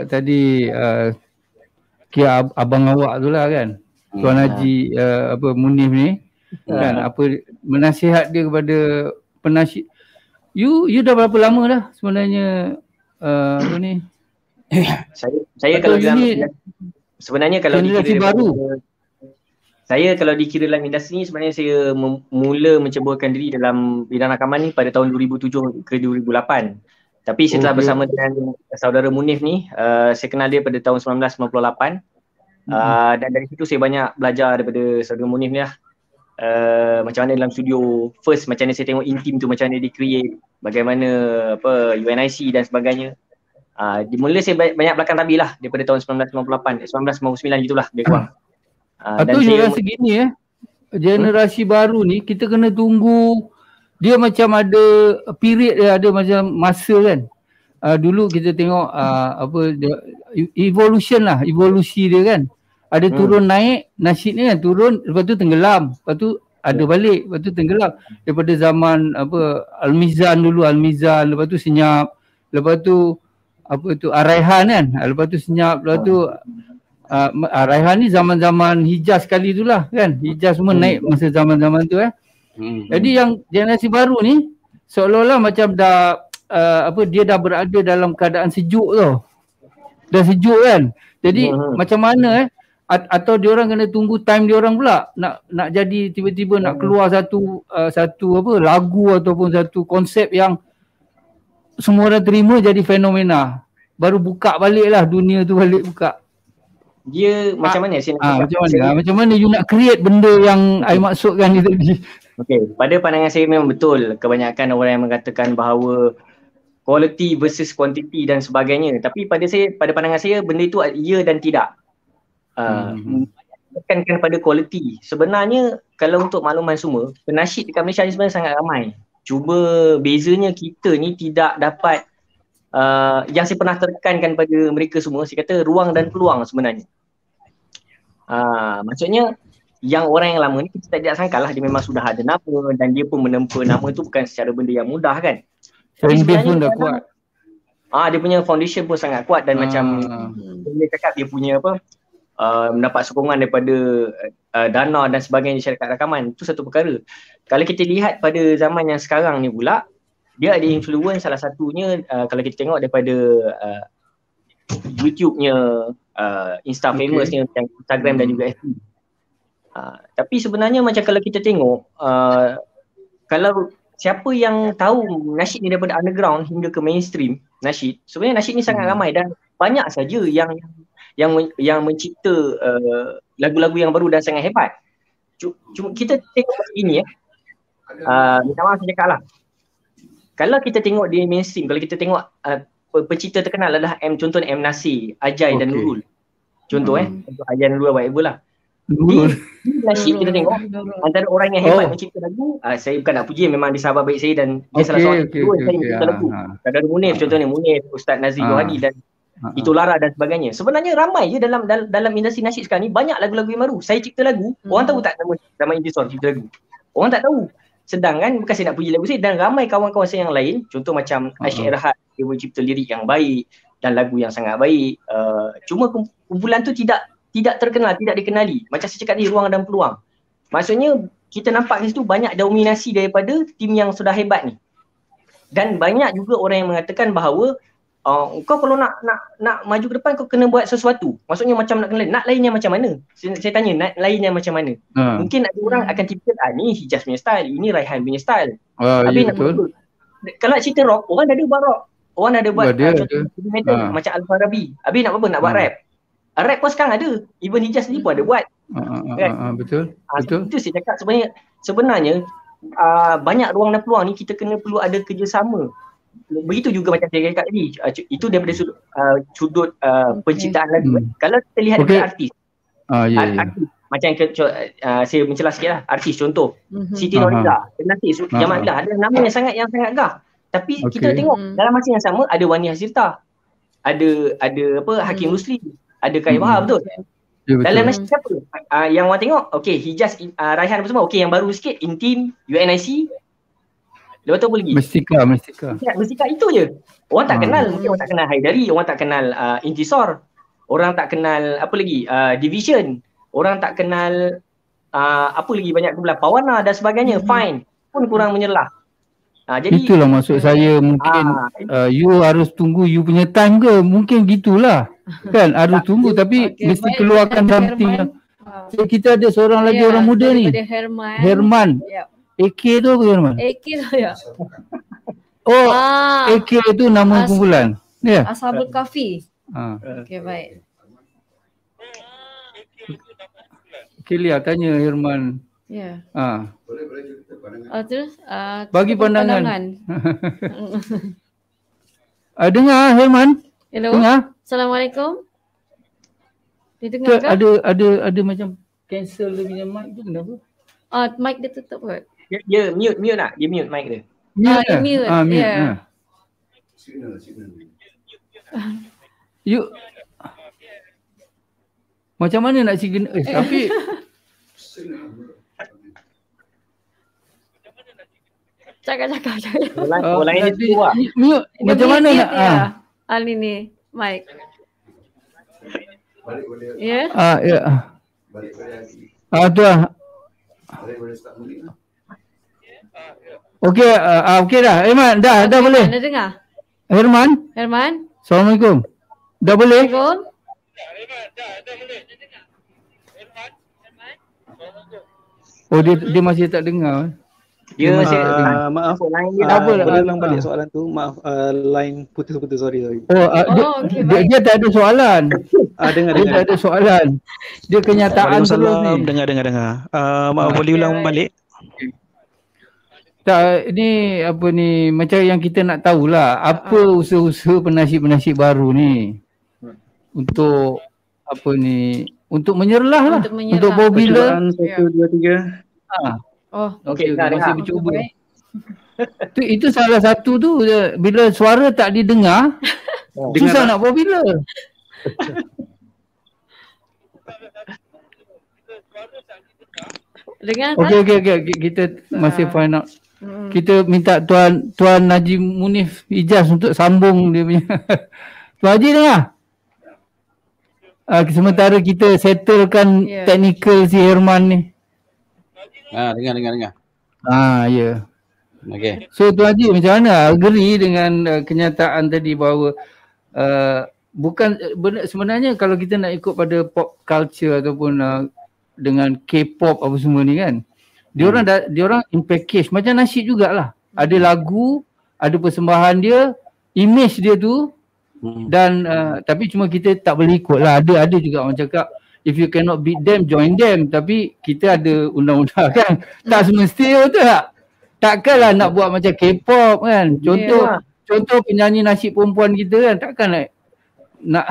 kira abang awak tu lah kan, Tuan Haji Munif ni kan, menasihat dia kepada penasyid. You dah berapa lama dah sebenarnya Saya kalau dalam sebenarnya kalau generasi dikira baru. Saya kalau dikira dalam industri ni sebenarnya saya mula menceburkan diri dalam bidang rakaman ni pada tahun 2007 ke 2008. Tapi setelah bersama dengan saudara Munif ni, saya kenal dia pada tahun 1998. Dan dari situ saya banyak belajar daripada saudara Munif ni lah. Macam mana dalam studio first, macam mana saya tengok Intim tu, macam mana dia create, bagaimana UNIC dan sebagainya. Mula saya banyak belakang tabir lah daripada tahun 1998, 1999 gitulah lebih kurang. Atau saya rasa gini generasi baru ni kita kena tunggu dia macam ada period dia, ada macam masa kan. Dulu kita tengok evolusi dia kan. Ada turun naik, nasyid ni kan turun, lepas tu tenggelam, lepas tu ada balik, lepas tu tenggelam. Daripada zaman Al-Mizan dulu, Al-Mizan, lepas tu Senyap, lepas tu Raihan kan, lepas tu Senyap, lepas tu Raihan ni zaman-zaman Hijaz sekali tu lah kan. Hijaz semua naik masa zaman-zaman tu Jadi yang generasi baru ni seolah-olah macam dah dia dah berada dalam keadaan sejuk tau. Dah sejuk kan. Jadi macam mana atau diorang kena tunggu time diorang pula nak jadi tiba-tiba nak keluar satu lagu ataupun satu konsep yang semua orang terima jadi fenomena. Baru buka balik lah dunia tu balik buka. Dia macam mana saya nak macam mana you nak create benda yang I maksudkan ni tadi. Okey, pada pandangan saya memang betul kebanyakan orang yang mengatakan bahawa quality versus quantity dan sebagainya. Tapi pada pandangan saya benda itu ya dan tidak. Tekankan pada quality. Sebenarnya kalau untuk makluman semua, penasyid dekat Malaysia ni sebenarnya sangat ramai. Cuba bezanya kita ni tidak dapat yang saya pernah tekankan pada mereka semua, saya kata ruang dan peluang sebenarnya. Maksudnya yang orang yang lama ni kita tidak sangka lah dia memang sudah ada nama dan dia pun menempa nama tu bukan secara benda yang mudah kan. Tapi sebenarnya pun dah kuat. Dia punya foundation pun sangat kuat dan macam dia cakap dia punya mendapat sokongan daripada dana dan sebagainya syarikat rakaman. Itu satu perkara. Kalau kita lihat pada zaman yang sekarang ni pula, dia ada influence salah satunya kalau kita tengok daripada YouTube-nya, Insta famousnya macam Instagram dan juga FB. Tapi sebenarnya macam kalau kita tengok kalau siapa yang tahu nasyid ni daripada underground hingga ke mainstream nasyid, sebenarnya nasyid ni sangat ramai dan banyak saja yang mencipta lagu-lagu yang baru dan sangat hebat. Cuma kita tengok begini minta maaf saya cakap lah. Kalau kita tengok di mainstream, kalau kita tengok pencipta terkenal adalah contohnya M. Nasir, Ajai dan Nurul. Contoh untuk Ajai dan Nurul whatever lah. Di nasyid kita tengok antara orang yang hebat mencipta lagu, saya bukan nak puji, memang dia sahabat baik saya dan dia salah seorang saya mencipta lagu. Saudara Munif contohnya, Munif, Ustaz Nazir Johadi dan Itu Lara dan sebagainya. Sebenarnya ramai je dalam industri nasyid sekarang ni, banyak lagu-lagu yang baru. Saya cipta lagu, orang tahu tak nama Indisor cipta lagu? Orang tak tahu. Sedangkan bukan saya nak puji lagu saya, dan ramai kawan-kawan saya yang lain, contoh macam Aisyah Erhad, dia mencipta lirik yang baik dan lagu yang sangat baik. Cuma kumpulan tu tidak terkenal, tidak dikenali. Macam saya cakap ni, ruang dan peluang. Maksudnya kita nampak di situ banyak dominasi daripada tim yang sudah hebat ni. Dan banyak juga orang yang mengatakan bahawa kau kalau nak maju ke depan kau kena buat sesuatu. Maksudnya macam nak lainnya macam mana? Saya tanya nak lainnya macam mana? Mungkin ada orang akan cipta ni Hijaz punya style, ini Raihan punya style. Habis nak betul. Kalau nak cerita rock, orang dah ada buat rock. Orang dah ada buat metal macam Al-Farabi. Habis nak apa? Nak buat rap. Rap pun sekarang ada. Even Hijaz ni pun ada buat. Kan? Betul. Itu saya cakap sebenarnya banyak ruang dan peluang ni kita perlu ada kerjasama. Begitu juga macam saya cakap tadi, itu daripada sudut penciptaan lagu. Kalau kita lihat daripada artis, artis macam saya mencelah sikit lah, artis contoh Siti Nurhaliza, Jamal Abdullah, ada nama yang sangat gah. Tapi kita tengok dalam masa yang sama ada Wani Hazirta, ada Hakim Rusli, ada Kai Wahab, betul? Dalam masa siapa? Yang orang tengok, Hijaz, Raihan apa semua, yang baru sikit, Intim, UNIC. Lepas tu apa lagi? Mestika itu je. Orang tak kenal, mungkin orang tak kenal Haidari, orang tak kenal Intisor, orang tak kenal apa lagi, Division, orang tak kenal apa lagi banyak kumpulan, Pawana dan sebagainya, Fine pun kurang menyelah. Jadi itulah maksud saya, mungkin you harus tunggu you punya time ke, mungkin gitulah kan, harus tunggu tapi Okey, mesti baik, keluarkan daripada something Herman. yang so, kita ada seorang lagi orang muda ni, Daripada Herman. Herman. Ya. AK tu apa Herman? AK tu ya. Oh, AK tu nama kumpulan. Ya. Ashabul Kahfi. Ha. Okey, baik. Okay, Lia tanya Herman. Ya. Ha. Terus Bagi pandangan. Dengar Herman? Hello. Dengar? Assalamualaikum. Didengar ke? Ada macam cancel dia punya mic tu kenapa? Mic dia tutup kot. Dia mute tak? Dia mute mic dia. Dia mute. Mute. Signal. You macam mana nak signal? Tapi Cakap. Lain dia keluar. Mute. Macam mana nak? Ni mic. Balik boleh. Ya. Ya. Balik boleh lagi. Tu lah. Balik boleh start mulik lah. Okey, okey dah. Herman, dah boleh. Anda dengar? Herman? Assalamualaikum. Dah boleh? Assalamualaikum. Oh, dia masih tak dengar. Dia maaf. Boleh ulang balik soalan tu. Maaf, line putus-putus, sorry. Okay, dia tak ada soalan. Dengar. Dia tak ada soalan. Dia kenyataan terus ni. Dengar. Maaf, boleh ulang balik? Tak, ni apa ni, macam yang kita nak tahulah, apa usaha-usaha penasib-penasib baru ni untuk apa ni, untuk menyerlah lah, untuk bawa bila. 1, 2, 3. Okey, masih mencuba. Itu salah satu tu, bila suara tak didengar, susah nak bawa bila. Dengar tak? Okey, kita masih find out. Kita minta Tuan Najib Munif Ijaz untuk sambung dia punya. Tuan Haji dengar? Sementara kita settlekan technical si Herman ni. Dengar. Ya. Okey. So Tuan Haji macam mana? Agree dengan kenyataan tadi bahawa bukan sebenarnya kalau kita nak ikut pada pop culture ataupun dengan K-pop apa semua ni kan, dia orang in package macam nasyid jugalah. Ada lagu, ada persembahan dia, image dia tu, dan tapi cuma kita tak boleh ikut lah. Ada juga orang cakap if you cannot beat them, join them. Tapi kita ada undang-undang kan, tak semestinya betul tak? Takkanlah nak buat macam K-pop kan. Contoh penyanyi nasyid perempuan kita kan, takkan nak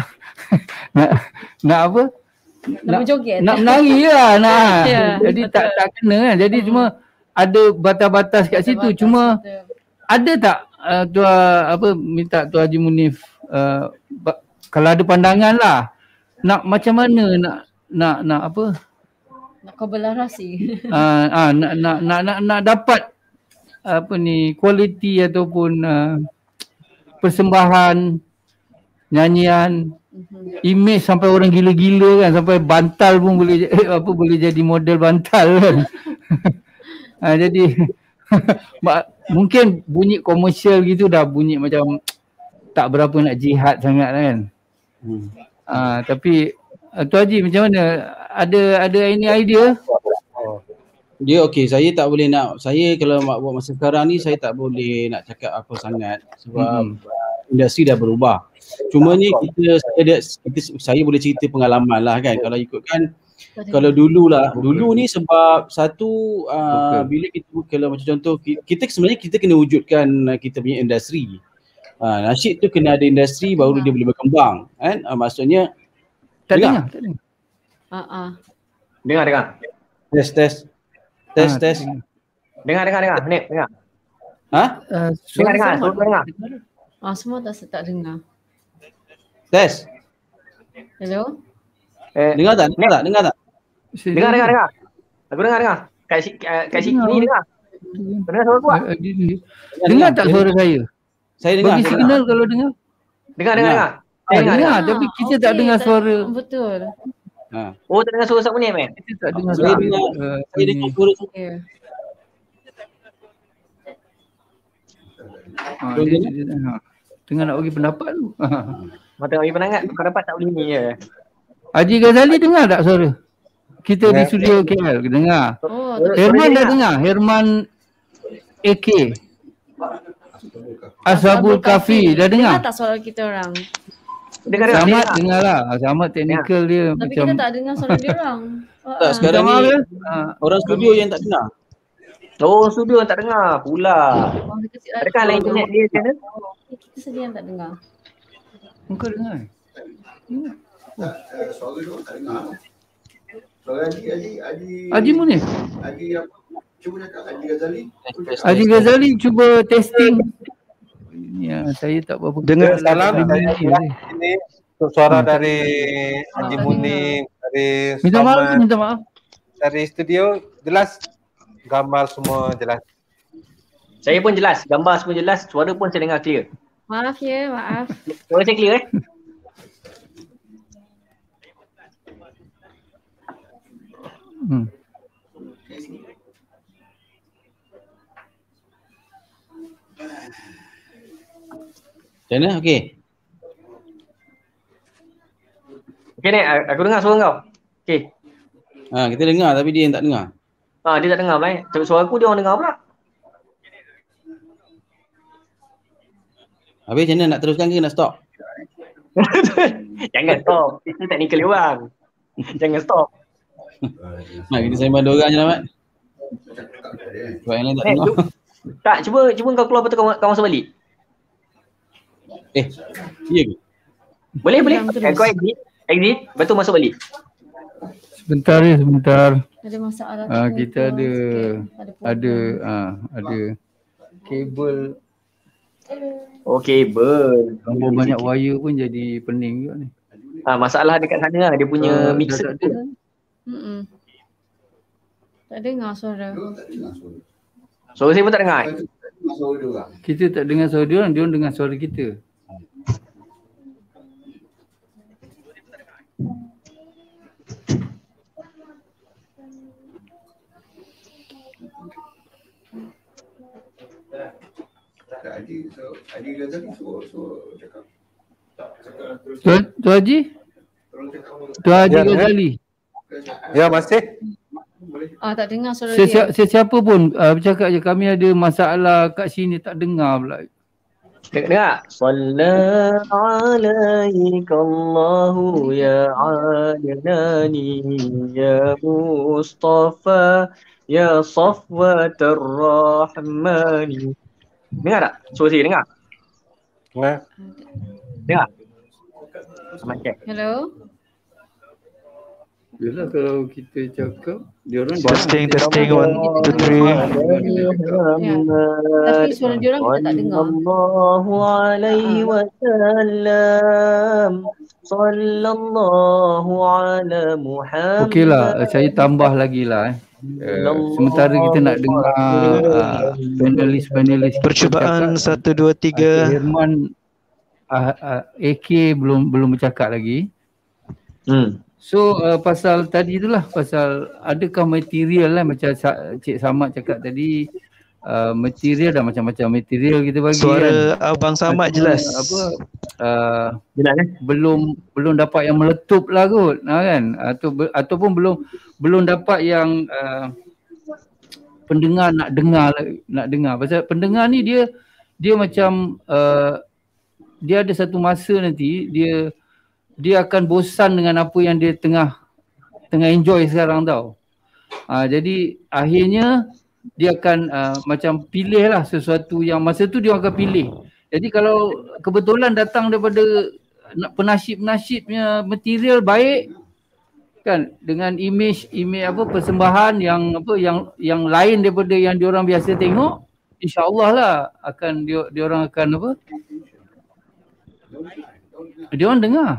apa? Nak menari lah Jadi tak kena kan. Jadi cuma ada batas-batas kat situ. Cuma ada tak minta Tuan Haji Munif kalau ada pandangan lah, nak macam mana nak apa, nak kobelarasi nak dapat apa ni, kualiti ataupun persembahan nyanyian, image sampai orang gila-gila kan, sampai bantal pun boleh boleh jadi model bantal kan. Jadi mungkin bunyi komersial gitu dah bunyi macam tak berapa nak jihad sangat kan. Tapi Tuan Haji macam mana? Ada any idea? Dia okey, saya tak boleh nak, saya kalau buat masa sekarang ni saya tak boleh nak cakap apa sangat sebab industri dah berubah. Cuma ni saya boleh cerita pengalaman lah kan. Kalau ikutkan, kalau dulu ni sebab satu bila kita, kalau macam contoh kita sebenarnya kita kena wujudkan kita punya industri. Nasyid tu kena ada industri baru dia boleh berkembang kan. Maksudnya tak dengar. Dengar. Test. Dengar. Nek, dengar. Dengar. Semua tak dengar. Test. Hello? Dengar tak? Dengar. Aku dengar. Kat sini dengar. Dengar suara kuat. Dengar tak suara saya? Saya dengar. Bagi signal kalau dengar. Dengar. Dengar, tapi kita tak dengar suara. Betul. Oh, tak dengar suara Ustaz Munif kan? Kita tak dengar Saya dengar suara. Dia tengah nak bagi pendapat tu. Mata bagi pendapat, pendapat tak boleh ni ya. Haji Ghazali dengar tak suara? Kita di studio KL dengar. Oh, Herman dah dengar. Herman AK. Ashabul Kafi dah dengar? Dengar tak suara kita orang? Samad dengar lah. Samad teknikal dia Tapi macam. kita tak dengar suara dia orang. Tak, sekarang ni orang studio yang tak dengar. Oh, studio tak dengar pula. Adakah lain internet dia macam mana? Kita saja yang tak dengar. Engkau dengar? Suara dia orang tak dengar. Suara Haji Haji Munir? Haji apa? Cuba cakap Haji Ghazali. Haji Ghazali cuba testing. Ya, saya tak berapa. Dengar salam ini suara dari Haji Munir, dari Minta maaf, Samad, minta maaf. dari studio jelas, gambar semua jelas. Saya pun jelas, gambar semua jelas, suara pun saya dengar clear. Maaf ya, maaf. Suara saya clear Macam mana? Okey. Okey Nek, aku dengar suara kau. Okey. Kita dengar tapi dia yang tak dengar. Dia tak dengar baik. Tapi suara aku dia orang dengar pula. Habis macam mana, nak teruskan ke nak stop? Jangan stop. Itu teknikal dia orang. Jangan stop. Kita sembang dua orang je lah, Mat. Sebab yang lain tak dengar. Tak, cuba kau keluar betul kau masuk balik. Iya ke? Boleh. Kau exit, betul masuk balik. Sebentar ya, sebentar. Ada masalah. Kita ada kabel. Oh, kabel. Tambah banyak wire pun jadi pening juga ni. Masalah dekat sana lah, dia punya mixer tu. Tak dengar suara. Suara saya pun tak dengar. Kita tak dengar suara dia orang dengar suara kita. Haji Ghazali suruh cakap. Tuan Haji? Tuan Haji Ghazali? Ya, masih. Tak dengar suara dia. Sesiapa pun bercakap je, kami ada masalah kat sini tak dengar pula. Dengar. Salla alaika Allahu ya adnani ya Mustafa ya Safwatar Rahmani. Dengar tak? Suara saya dengar? Dengar? Hello? Yalah, kalau kita cakap dia orang testing 1 2 3. Tapi suara dia orang kita tak dengar. Sallallahu alaihi wasallam. Sallallahu ala Muhammad. Okeylah, saya tambah lagi lah. Sementara kita nak dengar panelis Percubaan 1 2 3. Herman AK belum bercakap lagi. So pasal tadi itulah, pasal adakah material lah, macam Cik Samad cakap tadi, material dan macam-macam material kita bagi. Suara Abang Samad jelas. Belum dapat yang meletup lah kot, kan? Ataupun belum dapat yang pendengar nak dengar. Pasal pendengar ni dia macam dia ada satu masa nanti dia akan bosan dengan apa yang dia tengah enjoy sekarang tau. Jadi akhirnya dia akan macam pilih lah sesuatu yang masa tu dia akan pilih. Jadi kalau kebetulan datang daripada penasib-penasibnya material baik kan, dengan image persembahan yang lain daripada yang diorang biasa tengok, insya-Allah lah akan diorang akan dia orang dengar.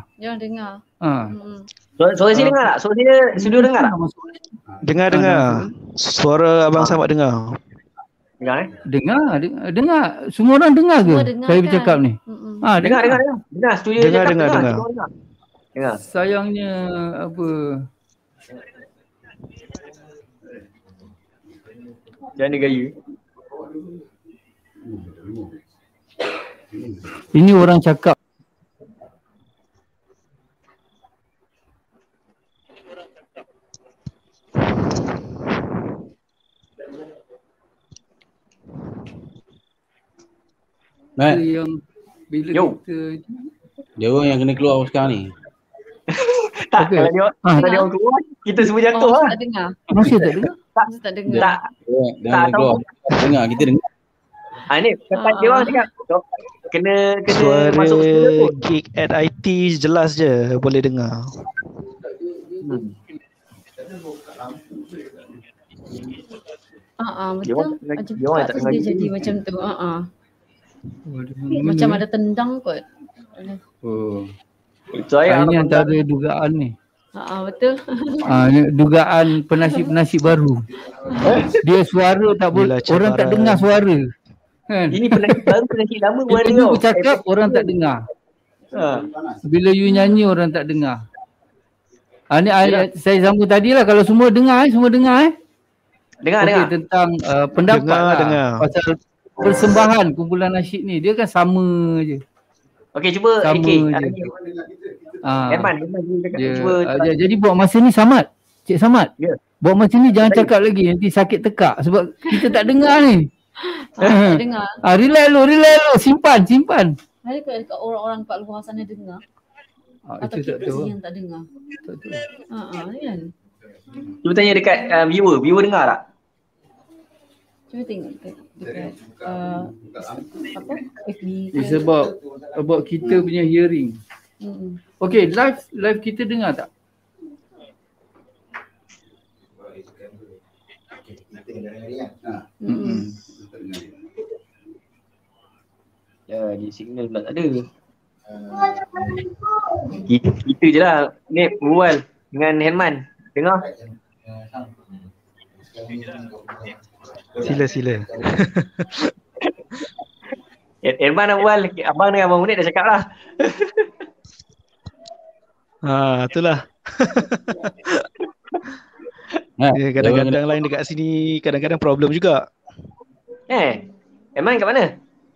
Suara saya dengar tak? Suara saya studio dengar tak? Dengar. Suara Abang Samad dengar. Dengar. Semua orang dengar ke? Saya bercakap ni. Dengar. Dengar studio dengar. Sayangnya apa? Jangan dia gaya. Ini orang cakap. Yang bila kita dia orang yang kena keluar sekarang ni. Tak, kalau dia orang keluar, kita semua jatuh lah. Tak dengar. Masih tak dengar? Tak dengar. Tak keluar. Dengar, kita dengar. Ni tempat dia orang cakap kena Suara masuk studio tu. Geek at IT jelas je boleh dengar. Betul. Dia orang tak dengar Dia jadi macam tu. Macam ada tendang kot. Ini antara dugaan ni. Betul. Dugaan penasib-penasib baru. Dia suara tak boleh, orang tak dengar suara. Kan? Ini penasib baru, penasib lama pun ada Bila tau. you cakap orang tak dengar. Bila you nyanyi orang tak dengar. Ni saya sambung tadi lah, kalau semua dengar semua dengar Dengar. Tentang pendapat dengar. Pasal persembahan kumpulan nasyid ni dia kan sama je. Okey, cuba sama AK. je. Herman cuba. Jadi buat masa ni Samad. Cik Samad. Buat masa ni jangan cakap lagi, nanti sakit tekak sebab kita tak dengar ni. Tak dengar. Relax lu, simpan. Ada ke orang-orang kat luar sana dengar? Atau kita yang tak dengar? Tak tahu. Kan? Cuba tanya dekat viewer dengar tak? Cuba tengok dekat apa? FB. It's about kita punya hearing. Okay, live kita dengar tak? Ya, di signal pula tak ada. Kita je lah ni berbual dengan Herman. Dengar? Sila. Herman nak berbual, abang dengan Abang Munir dah cakap lah. Itulah. Kadang-kadang lain dekat sini kadang-kadang problem juga. Herman kat mana?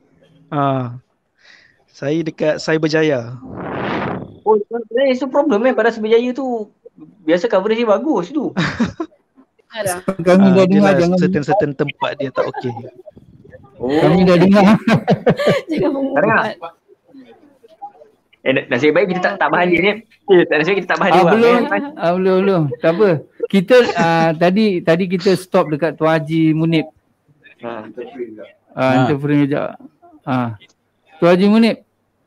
Saya dekat Cyberjaya. Oh, sebenarnya itu problem pada Cyberjaya tu. Biasa coverage dia bagus tu. Kami dah dengar jangan certain tempat dia tak okey. Kami dah dengar. Jangan dengar. Nasib baik kita tak bahan dia ni. Nasib baik kita tak bahan dia. Belum. Tak apa. Kita tadi kita stop dekat Tuan Haji Munib. Interfering sekejap. Tuan Haji Munib.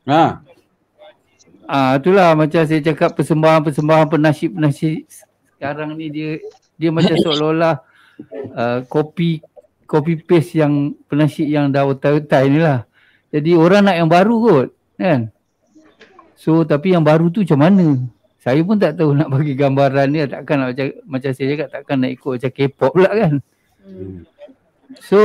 Itulah macam saya cakap persembahan penasib-penasib sekarang ni dia macam seolah-olah copy paste yang penasib yang dah otai-otai ni lah. Jadi orang nak yang baru kot kan. So tapi yang baru tu macam mana? Saya pun tak tahu nak bagi gambaran dia, takkan nak macam saya cakap, takkan nak ikut macam K-pop pula kan. So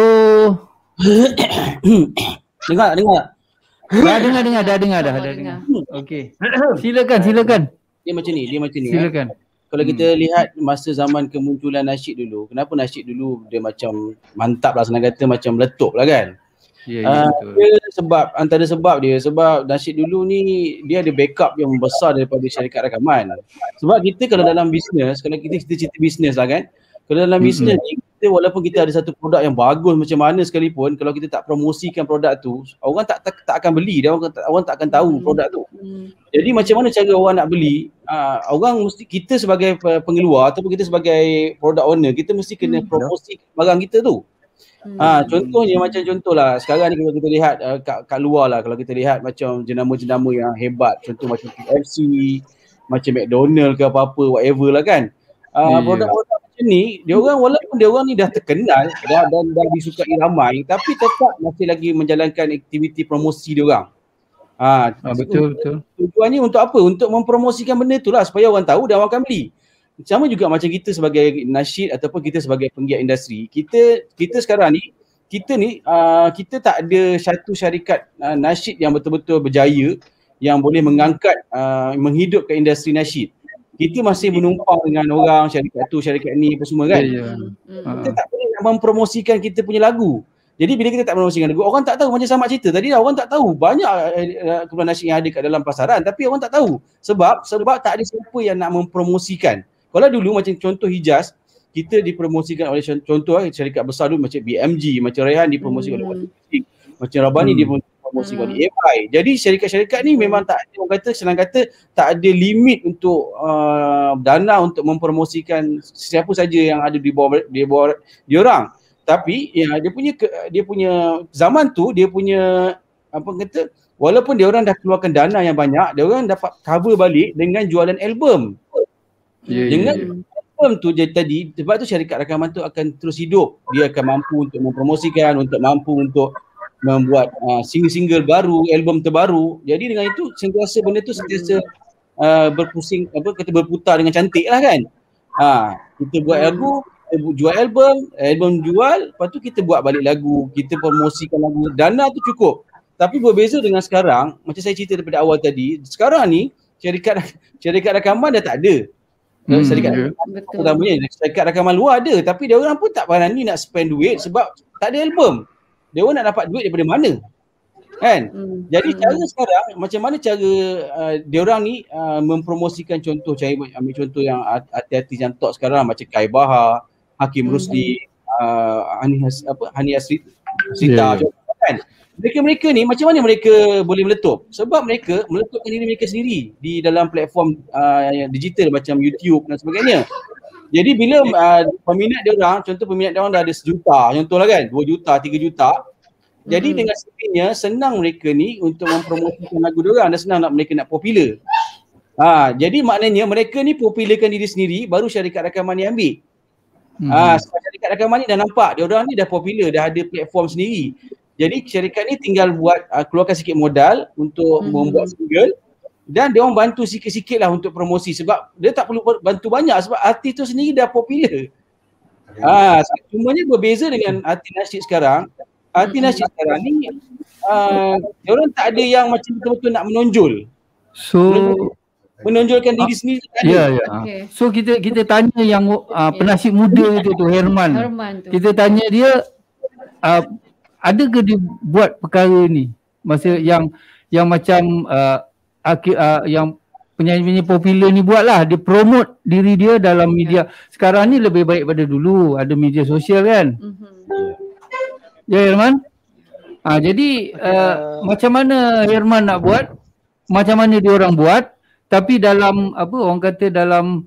Dengar. Dah dengar. Okey. Silakan. Dia macam ni. Silakan. Kalau kita lihat masa zaman kemunculan nasyid dulu, kenapa nasyid dulu dia macam mantap lah, senang kata macam meletup lah kan. Antara sebab nasyid dulu ni dia ada backup yang besar daripada syarikat rakaman. Sebab kita kalau dalam bisnes, kalau kita cerita bisnes lah kan, kalau dalam bisnes ni kita walaupun kita ada satu produk yang bagus macam mana sekalipun, kalau kita tak promosikan produk tu, orang tak akan beli, orang tak akan tahu produk tu. Jadi macam mana cara orang nak beli? Orang mesti, kita sebagai pengeluar ataupun kita sebagai product owner, kita mesti kena promosi barang kita tu. Contohlah sekarang ni kalau kita lihat kat luar lah, kalau kita lihat macam jenama-jenama yang hebat, contoh macam KFC, macam McDonald ke apa-apa, whatever lah kan. Produk-produk macam ni, walaupun dia orang ni dah terkenal dan disukai ramai, tapi tetap masih lagi menjalankan aktiviti promosi dia orang. Betul. Tujuannya untuk apa? Untuk mempromosikan benda tu lah supaya orang tahu dan orang akan beli. Sama juga macam kita sebagai nasyid ataupun kita sebagai penggiat industri, kita sekarang ni kita tak ada satu syarikat nasyid yang betul-betul berjaya yang boleh mengangkat menghidupkan industri nasyid. Kita masih menumpang dengan orang syarikat tu, syarikat ni apa semua kan. Kita tak boleh nak mempromosikan kita punya lagu. Jadi bila kita tak promosikan lagu, orang tak tahu. Macam Samad cerita tadi, orang tak tahu banyak kumpulan nasyid yang ada kat dalam pasaran, tapi orang tak tahu sebab tak ada siapa yang nak mempromosikan. Kalau dulu macam contoh Hijaz, kita dipromosikan oleh contoh syarikat besar dulu macam BMG, macam Rehan dipromosikan oleh Musik, macam Rabani dipromosikan oleh EFI. Jadi syarikat-syarikat ni memang tak ada, orang kata senang kata tak ada limit untuk dana untuk mempromosikan siapa saja yang ada di bawah diorang. Tapi ya dia punya zaman tu dia punya apa kata, walaupun dia orang dah keluarkan dana yang banyak, dia orang dapat cover balik dengan jualan album. Dengan album tu je tadi, sebab tu syarikat rakaman tu akan terus hidup. Dia akan mampu untuk mempromosikan, mampu untuk membuat single-single baru, album terbaru. Jadi dengan itu sentiasa benda tu sentiasa berputar dengan cantik lah kan. Kita buat lagu, jual album jual, lepas tu kita buat balik lagu, kita promosikan lagu, dana tu cukup. Tapi berbeza dengan sekarang, macam saya cerita daripada awal tadi, sekarang ni syarikat rakaman dah tak ada. Syarikat rakaman luar ada, tapi dia orang pun tak berani nak spend duit sebab tak ada album. Dia orang nak dapat duit daripada mana? Kan? Jadi cara sekarang, macam mana cara dia orang ni mempromosikan, contoh saya ambil contoh yang artis yang top sekarang macam Kai Bahar, Hakim Rusdi, Hani Asrita, kan? Mereka ni macam mana mereka boleh meletup? Sebab mereka meletupkan diri mereka sendiri di dalam platform digital macam YouTube dan sebagainya. Jadi bila peminat dia orang, contoh peminat dia orang dah ada 1 juta, contohlah kan, 2 juta, 3 juta. Jadi dengan sendirinya senang mereka ni untuk mempromosikan lagu dia orang dan senang mereka nak popular. Jadi maknanya mereka ni popularkan diri sendiri, baru syarikat rakaman ni ambil. Sebab syarikat rakaman ni dah nampak dia orang ni dah popular, dah ada platform sendiri. Jadi syarikat ni tinggal buat keluarkan sikit modal untuk membuat single dan dia orang bantu sikit-sikit lah untuk promosi sebab dia tak perlu bantu banyak sebab artis tu sendiri dah popular. Cumanya berbeza dengan artis nasyid sekarang. Artis nasyid sekarang ni dia orang tak ada yang macam betul-betul nak menonjol. Menonjolkan diri sendiri tak ada. Okay. So kita tanya yang penasyid muda tu Herman tu. Kita tanya dia ada ke dia buat perkara ni? Masa yang macam yang penyanyi-penyanyi popular ni buatlah, dia promote diri dia dalam media. Sekarang ni lebih baik pada dulu, ada media sosial kan. Ya Herman? Jadi macam mana Herman nak buat? Macam mana dia orang buat? Tapi dalam apa orang kata dalam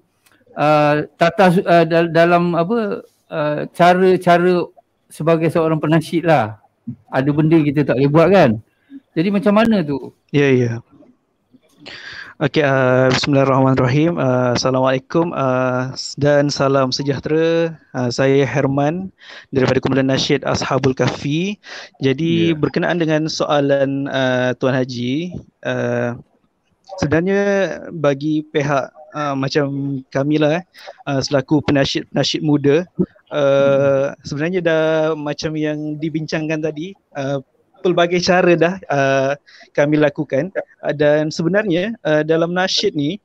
dalam apa cara sebagai seorang penasyid lah. Ada benda kita tak boleh buat kan. Jadi macam mana tu? Ya. Okey, bismillahirrahmanirrahim. Assalamualaikum dan salam sejahtera. Saya Herman daripada kumpulan nasyid Ashabul Kahfi. Jadi berkenaan dengan soalan Tuan Haji, sebenarnya bagi pihak macam kami lah selaku penasyid muda, sebenarnya dah macam yang dibincangkan tadi, pelbagai cara dah kami lakukan dan sebenarnya dalam nasyid ni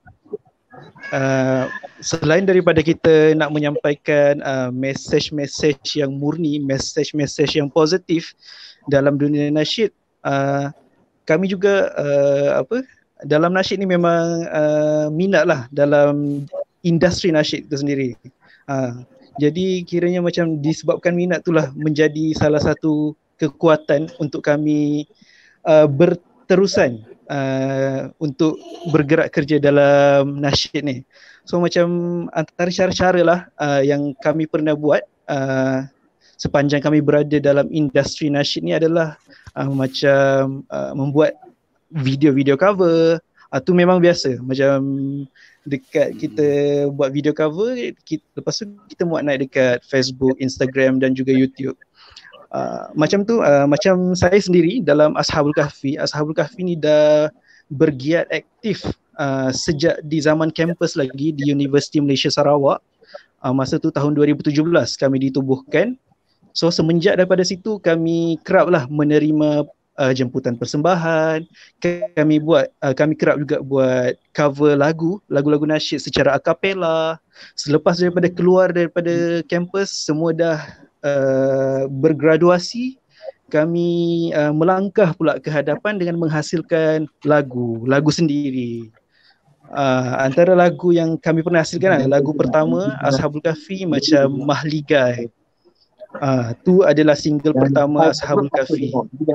selain daripada kita nak menyampaikan mesej-mesej yang murni, mesej-mesej yang positif dalam dunia nasyid, kami juga dalam nasyid ni memang minat lah dalam industri nasyid itu sendiri. Jadi kiranya macam disebabkan minat itulah menjadi salah satu kekuatan untuk kami berterusan untuk bergerak kerja dalam nasyid ni. So macam antara cara-cara lah yang kami pernah buat sepanjang kami berada dalam industri nasyid ni adalah macam membuat video-video cover. Tu memang biasa, macam dekat kita buat video cover, lepas tu kita muat naik dekat Facebook, Instagram dan juga YouTube. Macam tu, macam saya sendiri dalam Ashabul Kahfi ni dah bergiat aktif sejak di zaman kampus lagi di Universiti Malaysia Sarawak. Masa tu tahun 2017 kami ditubuhkan. So semenjak daripada situ kami kerap lah menerima jemputan persembahan. Kami kerap juga buat cover lagu-lagu nasyid secara akapela. Selepas daripada keluar daripada kampus, semua dah bergraduasi kami melangkah pula ke hadapan dengan menghasilkan lagu sendiri. Antara lagu yang kami pernah hasilkan, lagu pertama Ashabul Kahfi macam Mahligai. Tu adalah single pertama Ashabul Kahfi.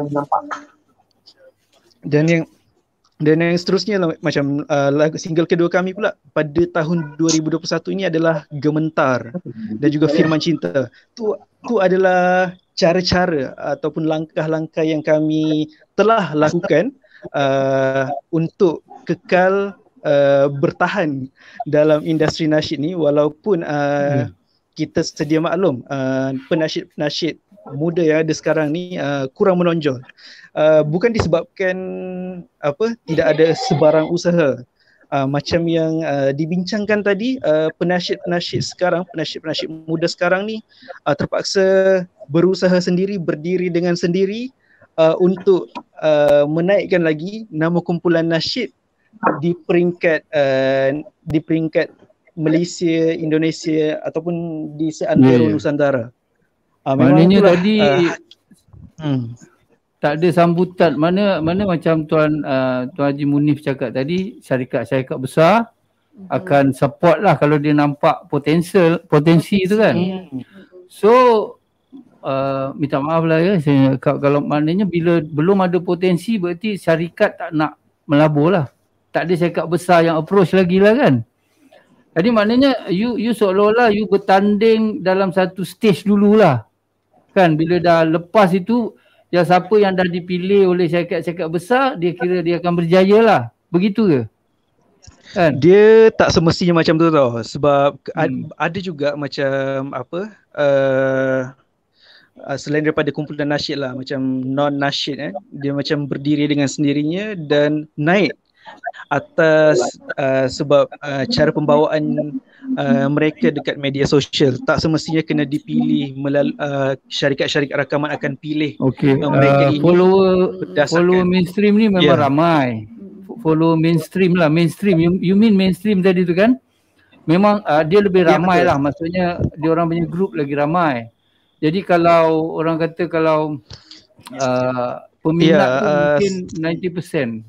Dan yang seterusnya macam lagu single kedua kami pula pada tahun 2021 ini adalah Gementar dan juga Firman Cinta. Tu adalah cara-cara ataupun langkah-langkah yang kami telah lakukan untuk kekal bertahan dalam industri nasyid ni, walaupun kita sedia maklum penasyid-penasyid muda yang ada sekarang ni kurang menonjol. Bukan disebabkan tidak ada sebarang usaha. Macam yang dibincangkan tadi, penasyid-penasyid sekarang, penasyid-penasyid muda sekarang ni terpaksa berusaha sendiri, berdiri dengan sendiri untuk menaikkan lagi nama kumpulan nasyid di peringkat Malaysia, Indonesia ataupun di seantero Nusantara. Maknanya tadi tak ada sambutan. Mana macam Tuan Haji Munif cakap tadi, syarikat-syarikat besar akan support lah kalau dia nampak potensi tu kan. So minta maaf lah ya, kalau maknanya bila belum ada potensi berarti syarikat tak nak melabur lah. Tak ada syarikat besar yang approach lagi lah kan. Jadi maknanya you seolah-olah you bertanding dalam satu stage dululah. Kan bila dah lepas itu, yang siapa yang dah dipilih oleh syarikat-syarikat besar, dia kira dia akan berjaya lah. Begitu ke? Kan? Dia tak semestinya macam tu tau. Sebab ada juga macam selain daripada kumpulan nasyid lah, macam non-nasyid dia macam berdiri dengan sendirinya dan naik atas sebab cara pembawaan mereka dekat media sosial. Tak semestinya kena dipilih melalui syarikat-syarikat rakaman akan pilih mereka ini. Follower mainstream ni memang ramai. Follow mainstream lah, mainstream. You mean mainstream tadi tu kan? Memang dia lebih ramai lah. Maksudnya dia orang punya group lagi ramai. Jadi kalau orang kata kalau peminat tu mungkin 90%.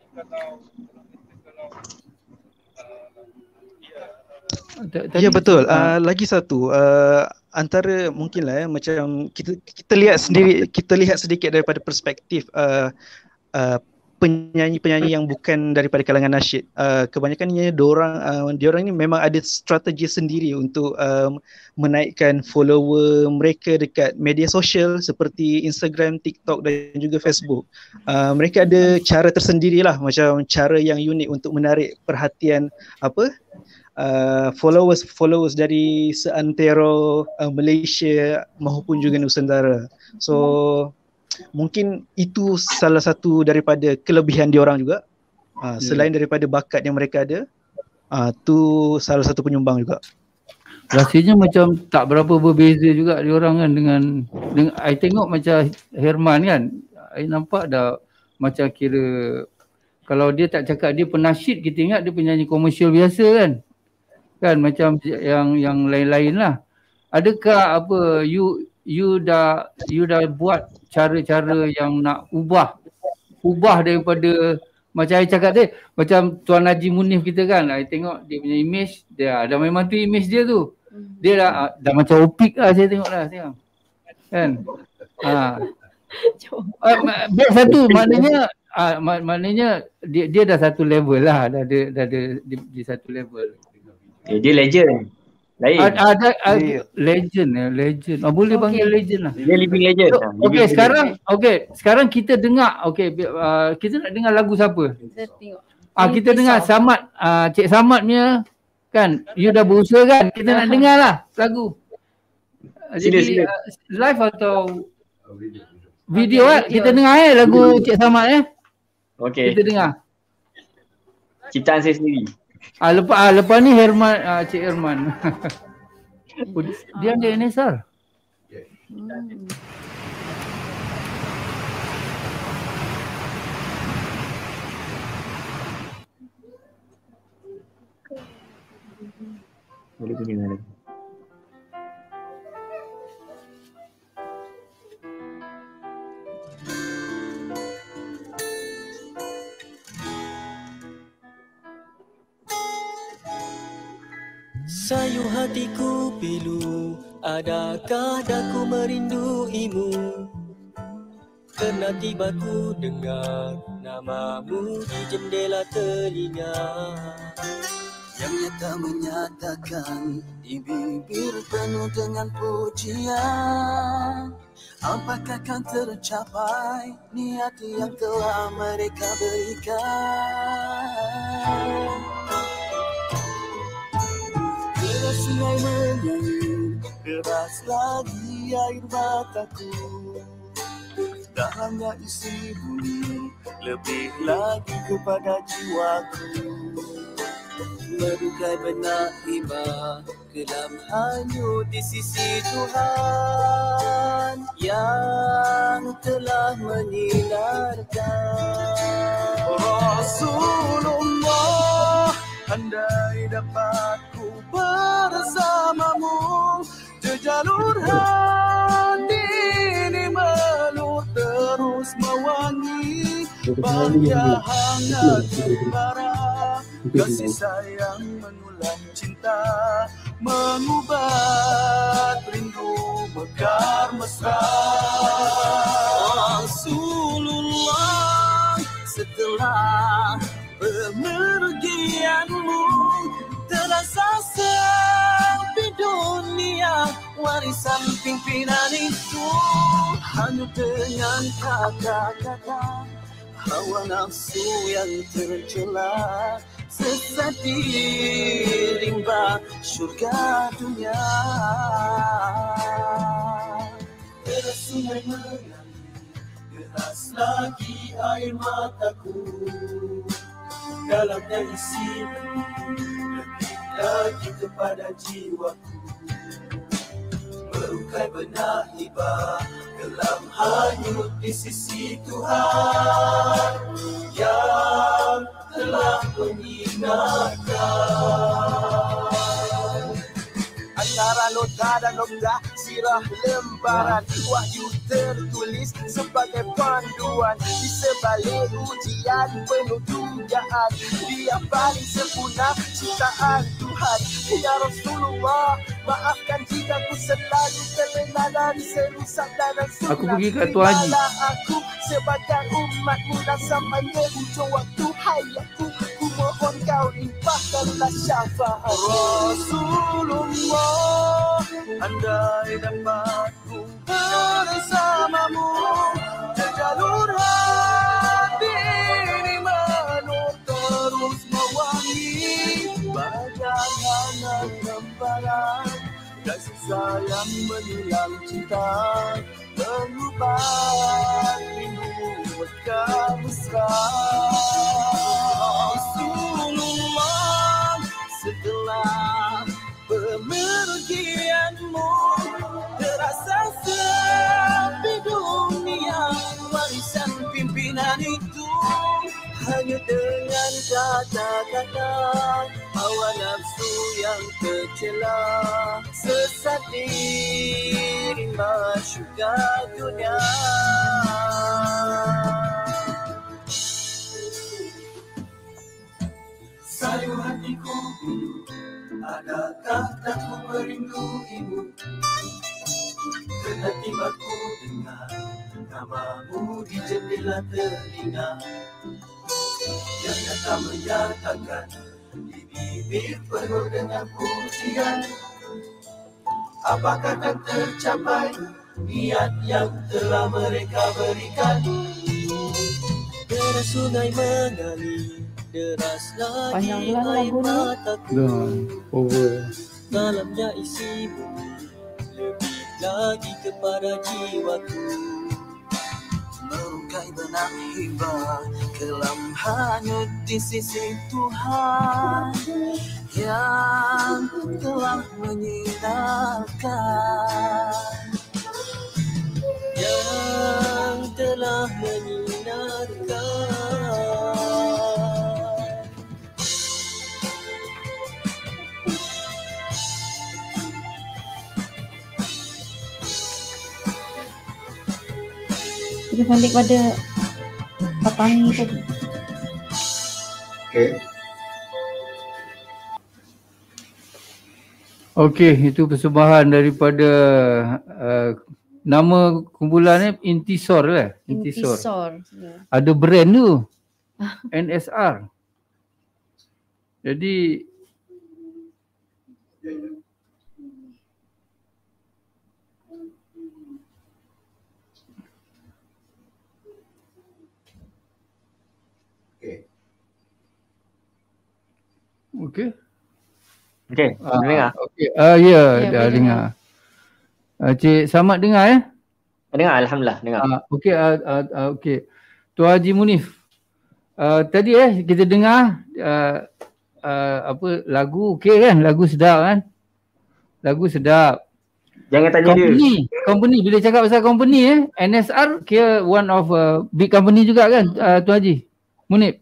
Ya betul. Lagi satu antara mungkinlah macam kita lihat sendiri, kita lihat sedikit daripada perspektif penyanyi-penyanyi yang bukan daripada kalangan nasyid. Kebanyakannya diorang ni memang ada strategi sendiri untuk menaikkan follower mereka dekat media sosial seperti Instagram, TikTok dan juga Facebook. Mereka ada cara tersendirilah, macam cara yang unik untuk menarik perhatian followers dari seantero Malaysia maupun juga Nusantara. So mungkin itu salah satu daripada kelebihan diorang juga. Selain daripada bakat yang mereka ada, tu salah satu penyumbang juga. Rasanya macam tak berapa berbeza juga diorang kan dengan I tengok macam Herman kan. I nampak dah macam kira kalau dia tak cakap dia penasyid, kita ingat dia penyanyi komersial biasa kan. Kan macam yang lain-lain lah. Adakah you dah buat cara-cara yang nak ubah daripada macam saya cakap tadi, macam Tuan Haji Munif kita kan, saya tengok dia punya image, dia dah memang tu image dia tu. Dia dah macam opik lah saya tengok lah tengok. Kan? Satu maknanya dia dah satu level lah, dah ada di satu level. Dia legend. Lain. Ada legend. Boleh panggil legend lah. Dia living legend. Sekarang kita dengar. Kita nak dengar lagu siapa? Kita dengar Samad, Cik Samad punya kan. You dah berusaha kan? Kita nak dengar lah lagu. Jadi live atau video kita dengar lagu Cik Samad Okey. Kita dengar. Ciptaan saya sendiri. Lepas ni Herman, Cik Herman. Dia ada NSR. Boleh dengar. Sayu hatiku pilu, adakah daku merinduimu? Karena tiba ku dengar namamu di jendela telinga. Yang nyata menyatakan di bibir penuh dengan pujian. Apakah akan tercapai niat yang telah mereka berikan? Deras sungai mengalir, deras lagi air mataku. Dalamnya isi bumi, lebih lagi kepada jiwaku. Merukai benak hibah, kelam hanyut di sisi Tuhan yang telah menyinarkan. Rasulullah, andai dapat ku bersamamu, sejalur hati ini melur terus mewangi, bahagia hangat membara, kasih sayang menular cinta, mengubat rindu mekar mesra. Rasulullah, setelah bemergianmu terasa sepi dunia, warisan pimpinan itu hanya dengan kata-kata hawa nafsu yang tercela, sesat di rimba syurga dunia. Deras sungai mengalir, deras lagi air mataku. Dalamnya isi lebih lagi kepada jiwaku. Merukai benak hibah, kelam hanyut di sisi Tuhan yang telah menyinarkan. Antara nota dan nota, sirah lembaran wahyu tertulis sebagai panduan. Di sebalik ujian penuh dugaan, Dia paling sempurna ciptaan Tuhan. Ya Rasulullah, maafkan jika ku selalu terlena dari seru sabda dan sunnah. Aku pergi kat Tuan Haji. Aku sebagai umatmu dan sampai ke hujung waktu hayatku, ku mohon kau limpahkanlah syafaat. Rasulullah, andai dapat ku bersamamu, sejalur hati ini menur terus mewangi, bahagia hangat membara, kasih sayang menular cinta, mengubah rindu mekar mesra. Rasulullah, setelah bemergianmu terasa sepi dunia, warisan pimpinan itu hanya dengan kata-kata hawa nafsu yang tercela, sesat di rimba syurga dunia. Sayu hatiku, adakah aku merinduimu? Karena tiba ku dengar namamu di jendela telinga. Yang nyata menyatakan di bibir penuh dengan pujian. Apakah akan tercapai niat yang telah mereka berikan? Deras sungai mengalir, deras lagi air mataku. Dalamnya isi bumi, lebih lagi kepada jiwaku. Merukai benak hibah, kelam hanyut di sisi Tuhan yang telah menyinarkan. Yang telah menyinarkan. Kita balik pada Patani tadi. Okay. Okey, itu persembahan daripada nama kumpulannya Intisor lah. Intisor. Ya. Ada brand tu. NSR. Jadi okey. Okey, dengar. Okey. Ya, dah dengar. Cik Samad dengar ya? Dengar, alhamdulillah dengar. Okey, okey. Tuan Haji Munif. Tadi kita dengar apa lagu okey kan? Lagu sedap kan? Lagu sedap. Jangan tanya company bila cakap pasal company NSR kira one of big company juga kan Tuan Haji Munif?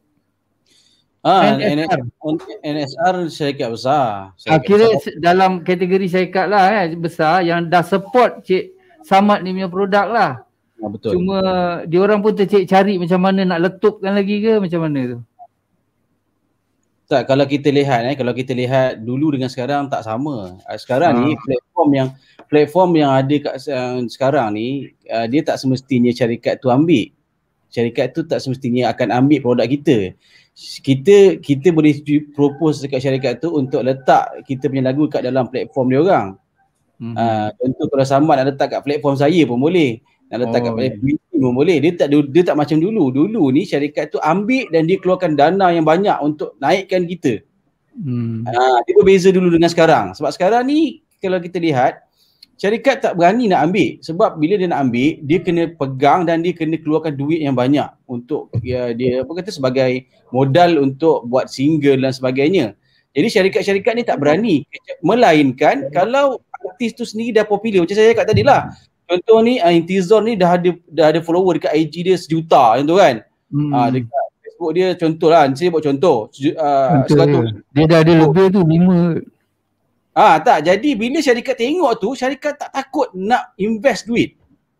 NSR syarikat besar. Kira dalam kategori syarikat lah besar yang dah support Cik Samad ni punya produk lah. Betul. Cuma diorang pun tercari macam mana nak letupkan lagi ke macam mana tu? Tak, kalau kita lihat dulu dengan sekarang tak sama. Sekarang ni platform yang ada kat sekarang ni dia tak semestinya syarikat tu ambil. Syarikat tu tak semestinya akan ambil produk kita. Kita boleh propose dekat syarikat tu untuk letak kita punya lagu kat dalam platform dia orang. Contoh kalau Samad nak letak kat platform saya pun boleh. Nak letak kat platform pun boleh. Dia tak macam dulu. Dulu ni syarikat tu ambil dan dia keluarkan dana yang banyak untuk naikkan kita. Dia berbeza dulu dengan sekarang. Sebab sekarang ni kalau kita lihat syarikat tak berani nak ambil sebab bila dia nak ambil dia kena pegang dan dia kena keluarkan duit yang banyak untuk dia apa kata sebagai modal untuk buat single dan sebagainya. Jadi syarikat-syarikat ni tak berani melainkan kalau artis tu sendiri dah popular macam saya cakap tadi lah. Contoh ni Intizor ni dah ada follower dekat IG dia 1 juta macam tu kan. Dekat Facebook dia contoh lah, saya buat contoh 100. Dia dah ada lebih tu 5. Tak, jadi bila syarikat tengok tu, syarikat tak takut nak invest duit.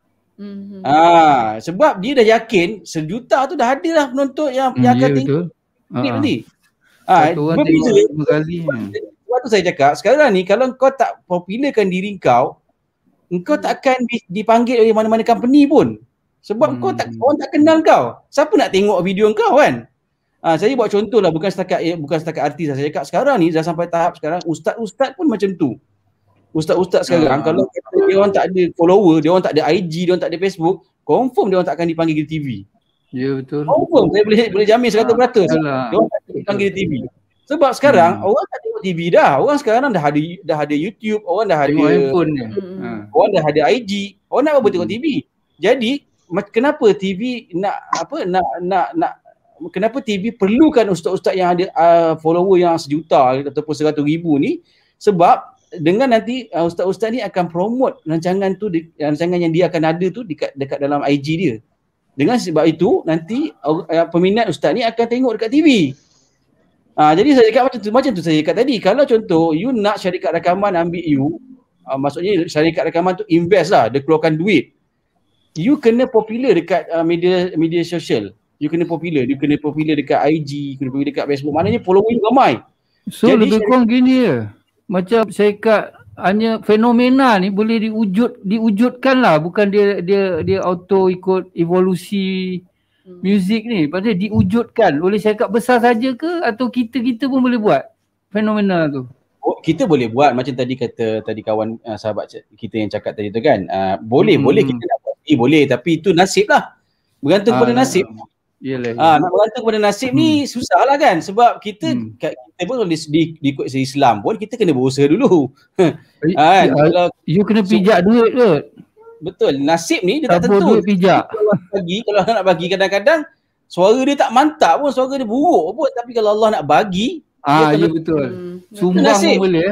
Sebab dia dah yakin 1 juta tu dah ada lah penonton yang akan tengok nanti. Berbeza. Sebab tu saya cakap, sekarang ni kalau kau tak popularkan diri kau tak akan dipanggil oleh mana-mana company pun. Sebab orang tak kenal kau. Siapa nak tengok video kau kan? Saya buat contoh lah, bukan setakat artis. Saya cakap sekarang ni dah sampai tahap sekarang ustaz-ustaz pun macam tu. Ustaz-ustaz sekarang kalau dia orang tak ada follower, dia orang tak ada IG, dia orang tak ada Facebook, confirm dia orang tak akan dipanggil di TV. Ya betul. Confirm, saya boleh jamin 100%. Dia orang tak dipanggil di TV. Sebab sekarang orang tak tengok TV dah. Orang sekarang dah ada YouTube, orang dah ada handphone dia. Orang dah ada IG, orang nak apa tengok TV. Jadi kenapa TV kenapa TV perlukan ustaz-ustaz yang ada follower yang 1 juta ataupun 100,000 ni? Sebab dengan nanti ustaz-ustaz ni akan promote rancangan yang dia akan ada tu dekat dalam IG dia. Dengan sebab itu nanti peminat ustaz ni akan tengok dekat TV. Jadi saya cakap macam tu saya cakap tadi. Kalau contoh you nak syarikat rakaman ambil you, maksudnya syarikat rakaman tu invest lah, dia keluarkan duit. You kena popular dekat media sosial. You kena popular dekat IG, kena popular dekat Facebook. Maknanya follower you ramai. So jadi, lebih kurang gini je. Macam syarikat hanya fenomena ni boleh diwujudkan lah. Bukan dia auto ikut evolusi muzik ni. Padahal diwujudkan oleh syarikat besar saja ke atau kita pun boleh buat fenomena tu? Kita boleh buat macam tadi kawan sahabat kita yang cakap tadi tu kan. Boleh kita nak buat boleh, tapi itu nasib lah. Bergantung pada nasib. Nak bergantung pada nasib ni susah lah kan. Sebab kita pun diikut Islam pun kita kena berusaha dulu. Kalau you kena pijak duit ke? Betul, nasib ni dia tak tentu. Kalau Allah nak bagi kadang-kadang suara dia tak mantap pun, suara dia buruk pun, tapi kalau Allah nak bagi ya betul. Sumbang pun boleh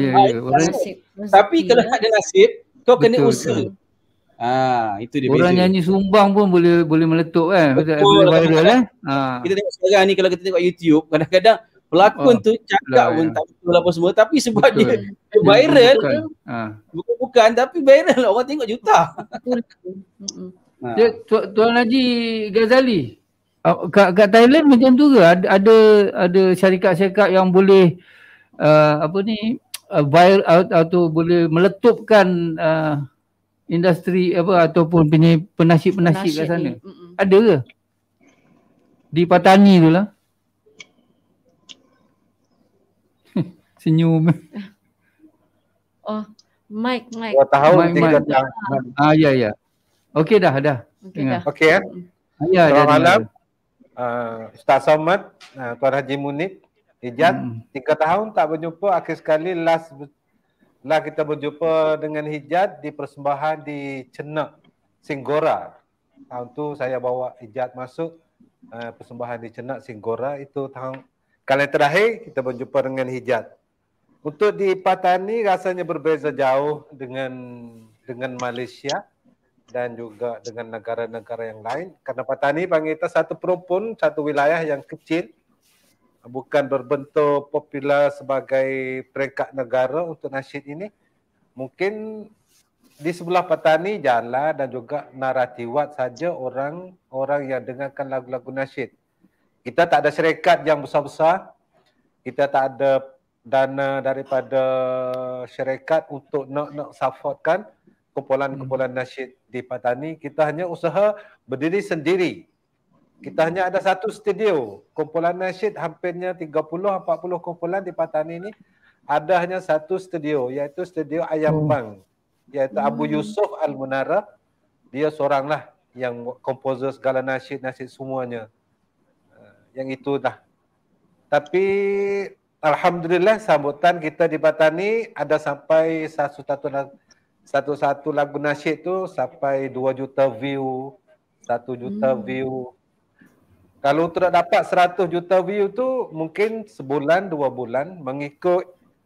Tapi kalau nak ada nasib kau kena usaha. Itu dia orang beza. Nyanyi sumbang pun boleh meletup kan. Boleh viral Kita tengok sekarang ni kalau kita tengok YouTube kadang-kadang pelakon tu cakap pun tak betul apa semua, tapi sebab dia viral bukan tapi viral orang tengok juta. Tuan Haji Ghazali, kat Thailand macam tu ke? Ada syarikat-syarikat yang boleh viral atau boleh meletupkan industri apa ataupun penasib-penasib kat sana? Ada ke? Di Patani tu lah. Senyum. Oh, Mike. 2 tahun, 3 tahun. Ya. Okey dah. Okey ya. Selamat malam. Ustaz Somad, Tuan Haji Munib, Hijat, 3 tahun tak berjumpa. Akhir sekali last kita berjumpa dengan Hijat di persembahan di Cenak, Singgora. Tahun tu saya bawa Hijat masuk persembahan di Cenak, Singgora. Itu tahun kali terakhir kita berjumpa dengan Hijat. Untuk di Patani rasanya berbeza jauh dengan Malaysia dan juga dengan negara-negara yang lain. Karena Patani bagi kita satu perumpun, satu wilayah yang kecil, bukan berbentuk popular sebagai peringkat negara untuk nasyid ini. Mungkin di sebelah Patani Jala dan juga Naratiwat saja orang yang dengarkan lagu-lagu nasyid. Kita tak ada syarikat yang besar-besar. Kita tak ada dana daripada syarikat untuk nak supportkan kumpulan-kumpulan nasyid di Patani. Kita hanya usaha berdiri sendiri. Kita hanya ada satu studio. Kumpulan nasyid hampirnya 30-40 kumpulan di Patani ini ada hanya satu studio, iaitu studio Ayam Bang, iaitu Abu Yusuf Al-Munara. Dia seoranglah yang komposer segala nasyid semuanya. Yang itu dah. Tapi alhamdulillah sambutan kita di Patani ada sampai satu lagu nasyid tu sampai 2 juta view, 1 juta view. Kalau untuk dapat 100 juta view tu mungkin sebulan 2 bulan mengikut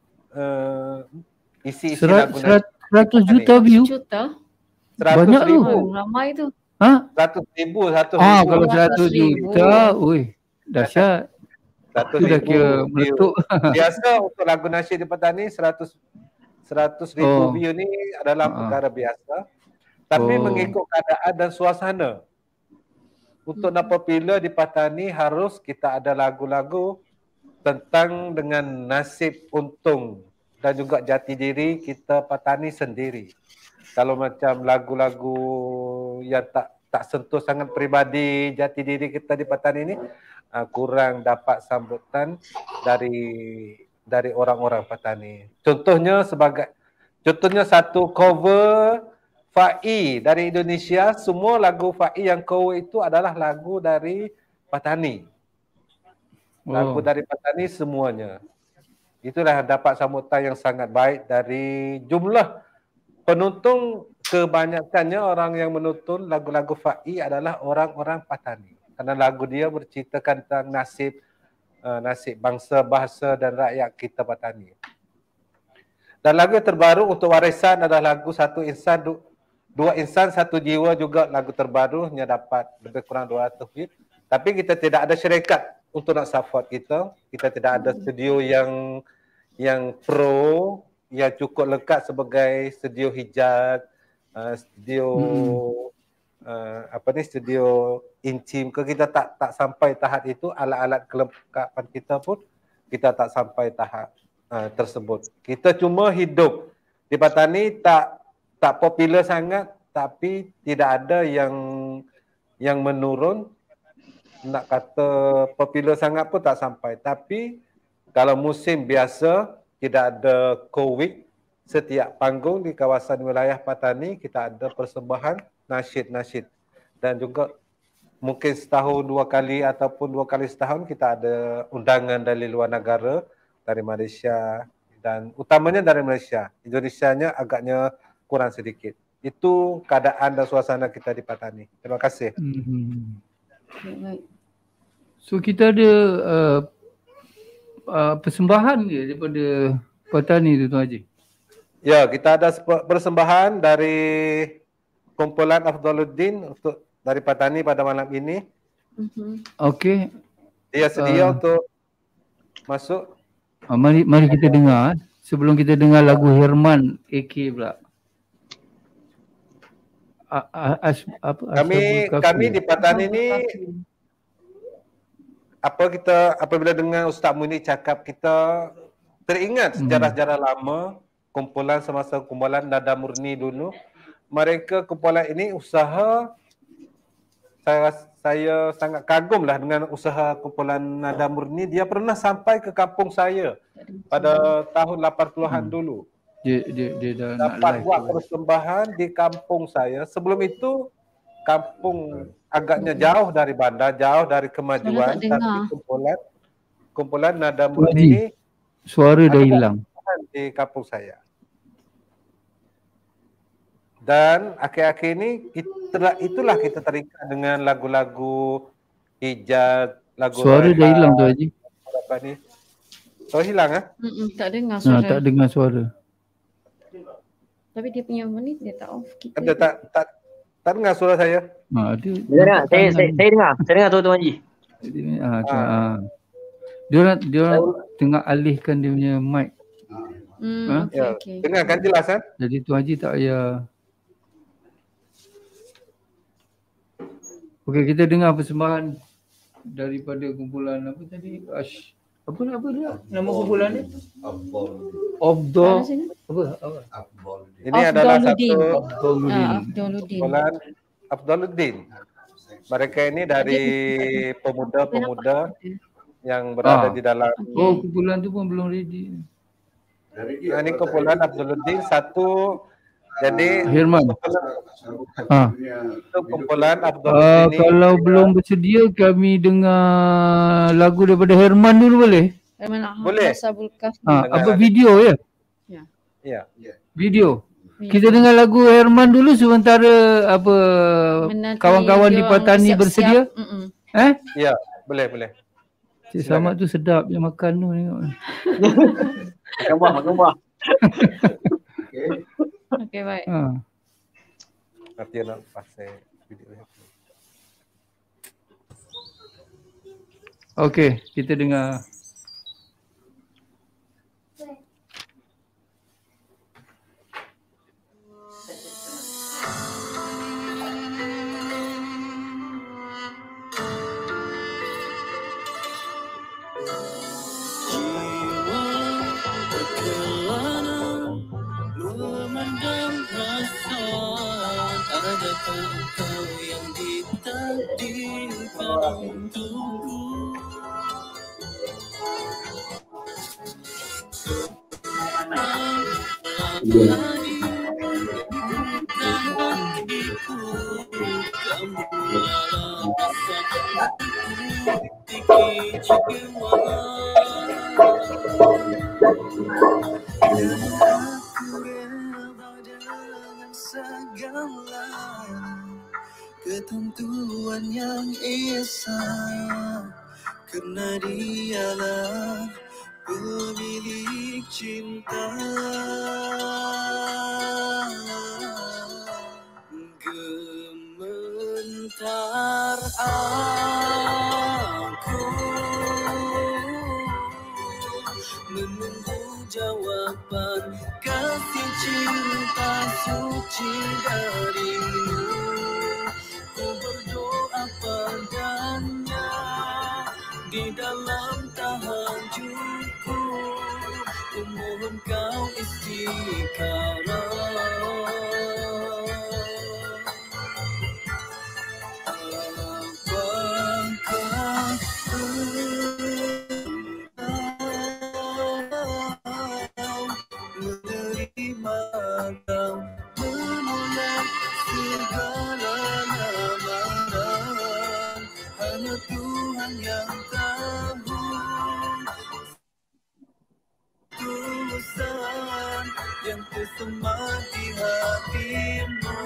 isi lagu nasyid. 100 juta view? 100 banyak ribu. Ramai tu. 100 ribu. Kalau 100 juta, dahsyat. 100 ribu meletup. Biasa untuk lagu nasyid di Patani 100 ribu view ni adalah perkara biasa. Tapi mengikut keadaan dan suasana. Untuk nak popular di Patani harus kita ada lagu-lagu tentang dengan nasib untung dan juga jati diri kita Patani sendiri. Kalau macam lagu-lagu yang tak sentuh sangat peribadi jati diri kita di Patani ini, kurang dapat sambutan dari orang-orang Patani. Contohnya satu cover Fa'i dari Indonesia, semua lagu Fa'i yang cover itu adalah lagu dari Patani. Lagu dari Patani semuanya. Itulah dapat sambutan yang sangat baik dari jumlah penonton. Kebanyakannya orang yang menonton lagu-lagu Fa'i adalah orang-orang Patani. Karena lagu dia berceritakan tentang nasib bangsa, bahasa dan rakyat kita Patani. Dan lagu yang terbaru untuk warisan adalah lagu Satu Insan, Dua Insan, Satu Jiwa, juga lagu terbaru, hanya dapat lebih kurang 200 view. Tapi kita tidak ada syarikat untuk nak support kita. Kita tidak ada studio yang pro, yang cukup lengkap sebagai studio hijab, studio studio intim ke. Kita tak sampai tahap itu. Alat-alat kelengkapan kita pun kita tak sampai tahap tersebut. Kita cuma hidup di Patani tak popular sangat, tapi tidak ada yang menurun. Nak kata popular sangat pun tak sampai. Tapi kalau musim biasa tidak ada COVID, setiap panggung di kawasan wilayah Patani kita ada persembahan nasyid-nasyid. Dan juga mungkin setahun 2 kali ataupun 2 kali setahun kita ada undangan dari luar negara, dari Malaysia dan utamanya dari Malaysia. Indonesianya agaknya kurang sedikit. Itu keadaan dan suasana kita di Patani. Terima kasih. So kita ada persembahan ke daripada Patani tu Tuan Haji? Ya, kita ada persembahan dari kumpulan Afdaluddin untuk dari Patani pada malam ini. Okey. Dia sedia untuk masuk. Mari kita dengar. Sebelum kita dengar lagu Herman AK pula. Kami di Patani ini apabila dengar Ustaz Munib cakap kita teringat sejarah-sejarah lama, kumpulan semasa kumpulan Nada Murni dulu. Mereka kumpulan ini usaha, saya sangat kagum lah dengan usaha kumpulan Nada Murni. Dia pernah sampai ke kampung saya pada tahun 80-an dulu. Dia dah nak Dapat live buat tu. persembahan di kampung saya. Sebelum itu kampung agaknya jauh dari bandar, jauh dari kemajuan, Suara tak tapi dengar. kumpulan Nada Tu Murni Haji, ini suara dah ada hilang. persembahan di kampung saya. Dan akhir-akhir ini itulah kita terikat dengan lagu-lagu hijab, lagu Suara dah hilang tu Raihan, Haji. apa ni? Suara hilang Tak dengar Ha, suara. tak dengar suara. Tapi dia punya menit dia tak off. Kita Ada tak dengar suara saya? Ha, dia Dengar tak? nampak Saya tangan. dengar. Saya dengar Tuan Haji. Dia orang tengah alihkan dia punya mic. Ya, dengar kan jelas kan? Jadi Tuan Haji tak payah. Okey, kita dengar persembahan daripada kumpulan apa tadi? Apa dia? Nama kumpulan ni? Abdul. Apa? Ini adalah satu Abduluddin. kumpulan Abduluddin. Mereka ini dari pemuda-pemuda yang berada di dalam. Oh, kumpulan tu pun belum ready. Nah, ini kumpulan Abduluddin satu. Jadi Herman. itu kumpulan Abduluddin ini. Kalau belum bersedia kami dengar lagu daripada Herman dulu boleh? Boleh. Apa video ya? Ya. Video. Kita dengar lagu Herman dulu sementara apa kawan-kawan di Patani bersedia? Ya, boleh. Cik Samad tu sedap je makan tu tengok. Makan buah. Okey, baik. Nanti nak pasal video. Okey, kita dengar. Memandang hasrat, adakah engkau yang ditakdirkan untukku? Segala ketentuan yang esa, karena dialah pemilik cinta. Gementar aku menunggu jawaban kasih cinta suci darimu. Ku berdoa padanya di dalam tahajudku. Ku mohon kau istiqamah. Apakah menerima kau menolak segala lamaran? Hanya Tuhan yang tahu tulusan yang tersemat di hatimu.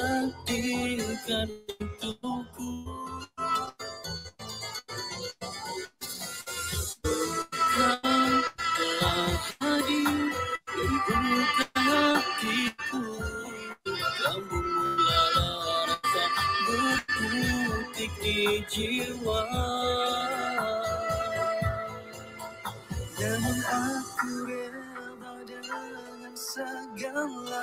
ditakdirkan untukku. Kau telah hadir membuka hatiku, kamu mulalah rasa berkutik di jiwa. Namun aku rela dengan segala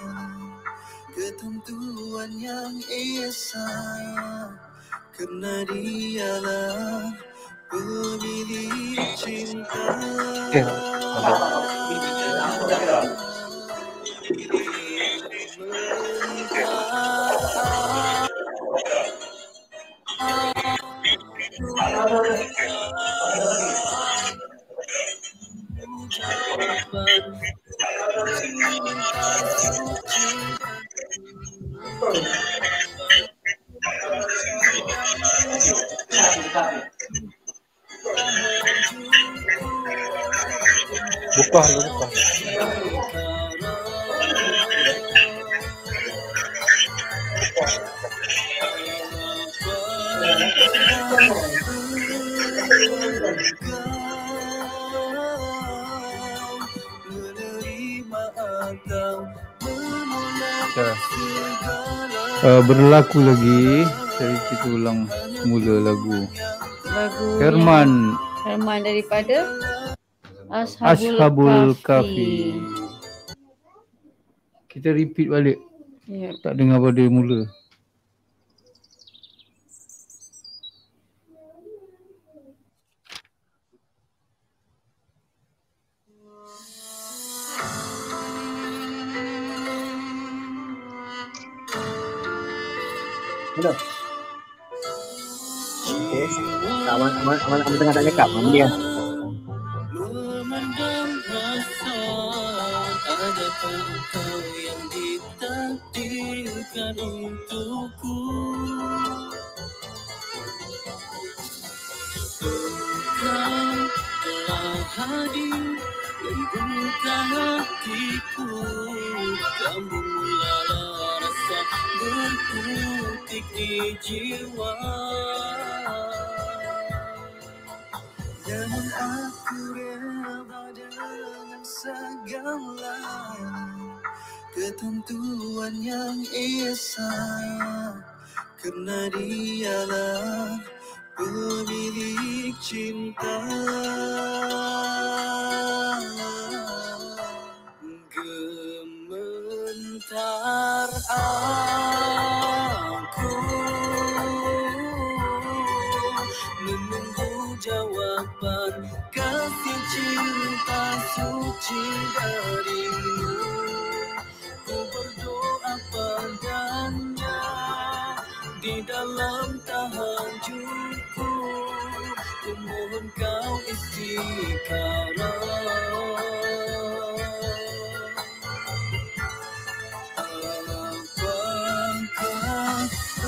ketentuan yang esa, karena dialah pemilik cinta. Buka lu, buka. Berlaku lagi, saya kita ulang semula lagu Herman daripada Ashabul Kahfi. Kita repeat balik. Yep. Tak dengar pada mula. Hello. Okay. Aman tengah tak cakap. Aman dia. Memandang hasrat, adakah engkau yang ditakdirkan untukku? Kau telah hadir membuka hatiku, kamu mulalah rasa berkutik di jiwa. Namun aku rela dengan segala ketentuan yang esa, karena dialah pemilik cinta. Gementar aku menunggu jawaban kasih cinta suci darimu. Ku berdoa padanya di dalam tahajudku, ku mohon kau istiqamah. Apakah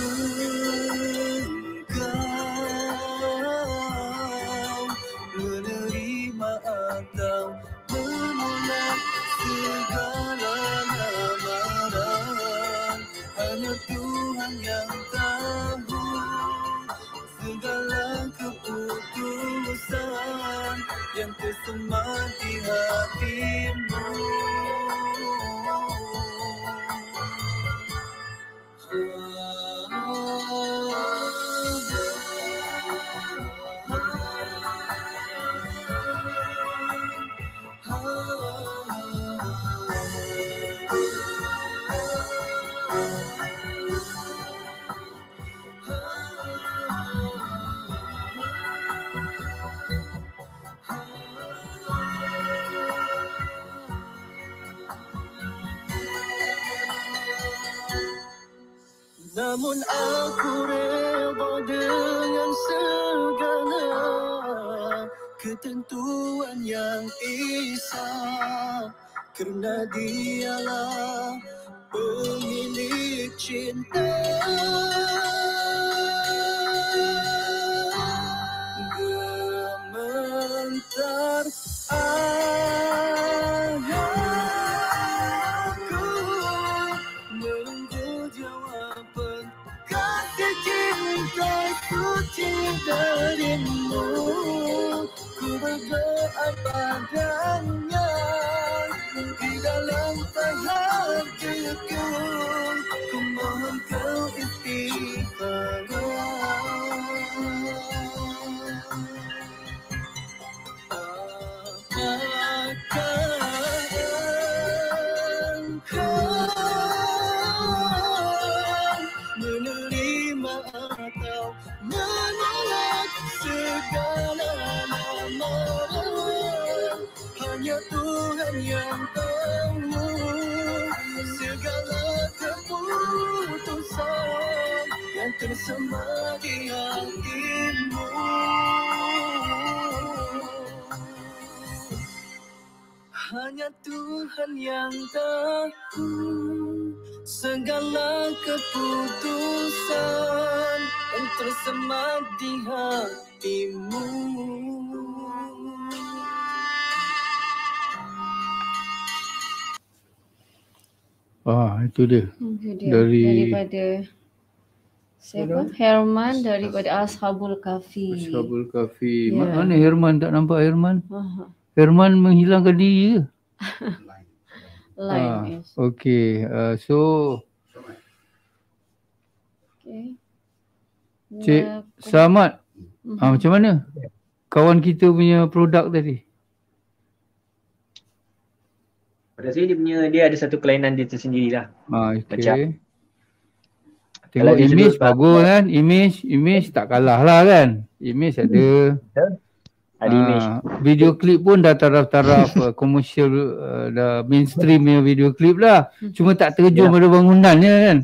menerima atau menolak segala lamaran? Hanya Tuhan yang tahu segala keputusan yang tersemat di hatimu. Namun aku rela dengan segala ketentuan yang esa, karena dialah pemilik cinta. Gementar aku menunggu jawaban darimu, ku berdoa padanya di dalam hatiku, ku mohon kau istighfar. Menerima atau menolak segala lamaran, hanya Tuhan yang tahu segala keputusan yang tersemat di hatimu. Hanya Tuhan yang tahu segala keputusan yang tersemat di hatimu. Itu dia. Daripada siapa? Herman daripada Ashabul Kahfi. Ashabul Kahfi. Ya. Mana Herman? Tak nampak Herman? Herman menghilangkan diri ke? Lain. Okey. So Cik Samad, macam mana kawan kita punya produk tadi? Pada saya dia ada satu kelainan dia tersendiri lah. Okay. Tengok image bagus kan? Image tak kalah lah kan? Image ada. Ada image. Video klip pun dah taraf-taraf komersial, dah mainstream punya video klip lah. Cuma tak terjun pada bangunannya kan?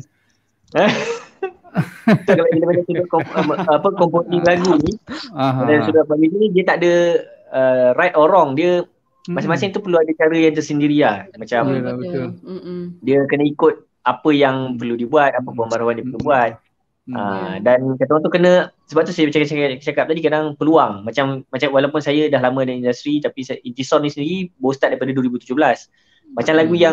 Kalau kita pada sudut komposing lagu ni, pada sudut bagi ni dia tak ada right or wrong. Dia masing-masing tu perlu ada cara yang tersendiri lah. Macam dia kena ikut apa yang perlu dibuat, apa pembaruan dia perlu buat. Dan kata orang tu kena, sebab tu saya cakap tadi kadang peluang. Macam walaupun saya dah lama dalam industri, tapi Intison ni sendiri baru start daripada 2017. Macam lagu yang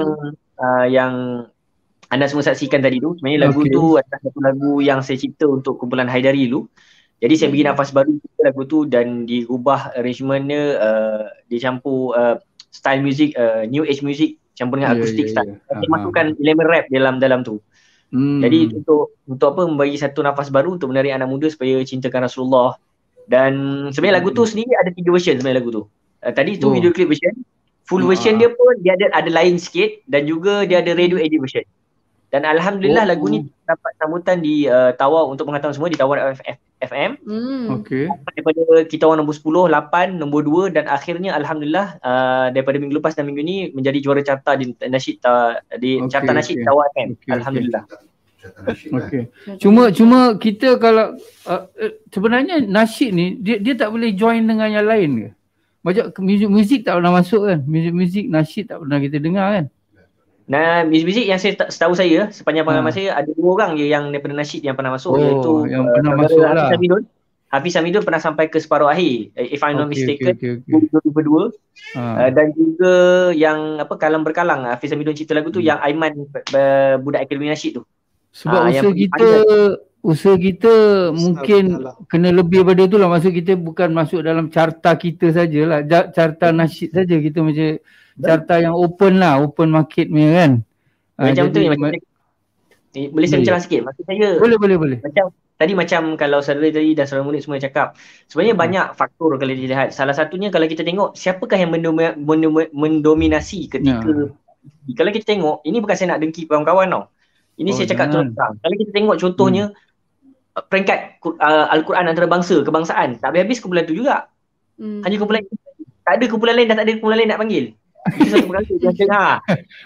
anda semua saksikan tadi tu, sebenarnya lagu tu adalah satu lagu yang saya cipta untuk kumpulan Haidari dulu. Jadi saya bagi nafas baru lagu tu dan diubah arrangementnya, dicampur style music, new age music campur dengan akustik style. Saya masukkan elemen rap dalam tu. Jadi untuk apa, membagi satu nafas baru untuk menarik anak muda supaya cintakan Rasulullah. Dan sebenarnya lagu tu sendiri ada 3 version sebenarnya lagu tu. Tadi tu video clip version. Full version dia pun dia ada lain sikit dan juga dia ada radio edit version. Dan alhamdulillah lagu ni dapat sambutan di Tawau, untuk pengetahuan semua, di Tawau FM. Okey. Daripada kita orang nombor 10, 8, nombor 2 dan akhirnya alhamdulillah daripada minggu lepas dan minggu ni menjadi juara carta di nasyid di carta nasyid Tawau FM. Alhamdulillah. Okey. Cuma kita kalau sebenarnya nasyid ni dia tak boleh join dengan yang lain ke? Macam muzik tak pernah masuk kan? Muzik nasyid tak pernah kita dengar kan? Nah, muzik yang setahu saya sepanjang pengalaman saya ada 2 orang je yang daripada nasyid yang pernah masuk, iaitu yang pernah masuk lah. Hafiz Hamidun pernah sampai ke separuh akhir, if I'm not mistaken, 2022. Dan juga yang Kalam Berkalang, Hafiz Hamidun cipta lagu tu, yang Aiman budak akademi nasyid tu. Sebab usaha kita mungkin kena lebih daripada tu lah. Maksud kita bukan masuk dalam carta kita sajalah, carta nasyid saja, kita macam carta yang open lah, open market punya kan. Macam tu ni, boleh saya mencerah sikit? Maksud saya boleh. Macam kalau saudara tadi dan saudara murid semua cakap, sebenarnya banyak faktor kalau dilihat. Salah satunya kalau kita tengok siapakah yang mendominasi ketika kalau kita tengok, ini bukan saya nak dengki kawan-kawan tau. Ini saya cakap terus terang. Kalau kita tengok contohnya peringkat Al-Quran antarabangsa, kebangsaan, tak habis kumpulan tu juga. Hanya kumpulan, tak ada kumpulan lain, dah tak ada kumpulan lain nak panggil. Itu satu perkara.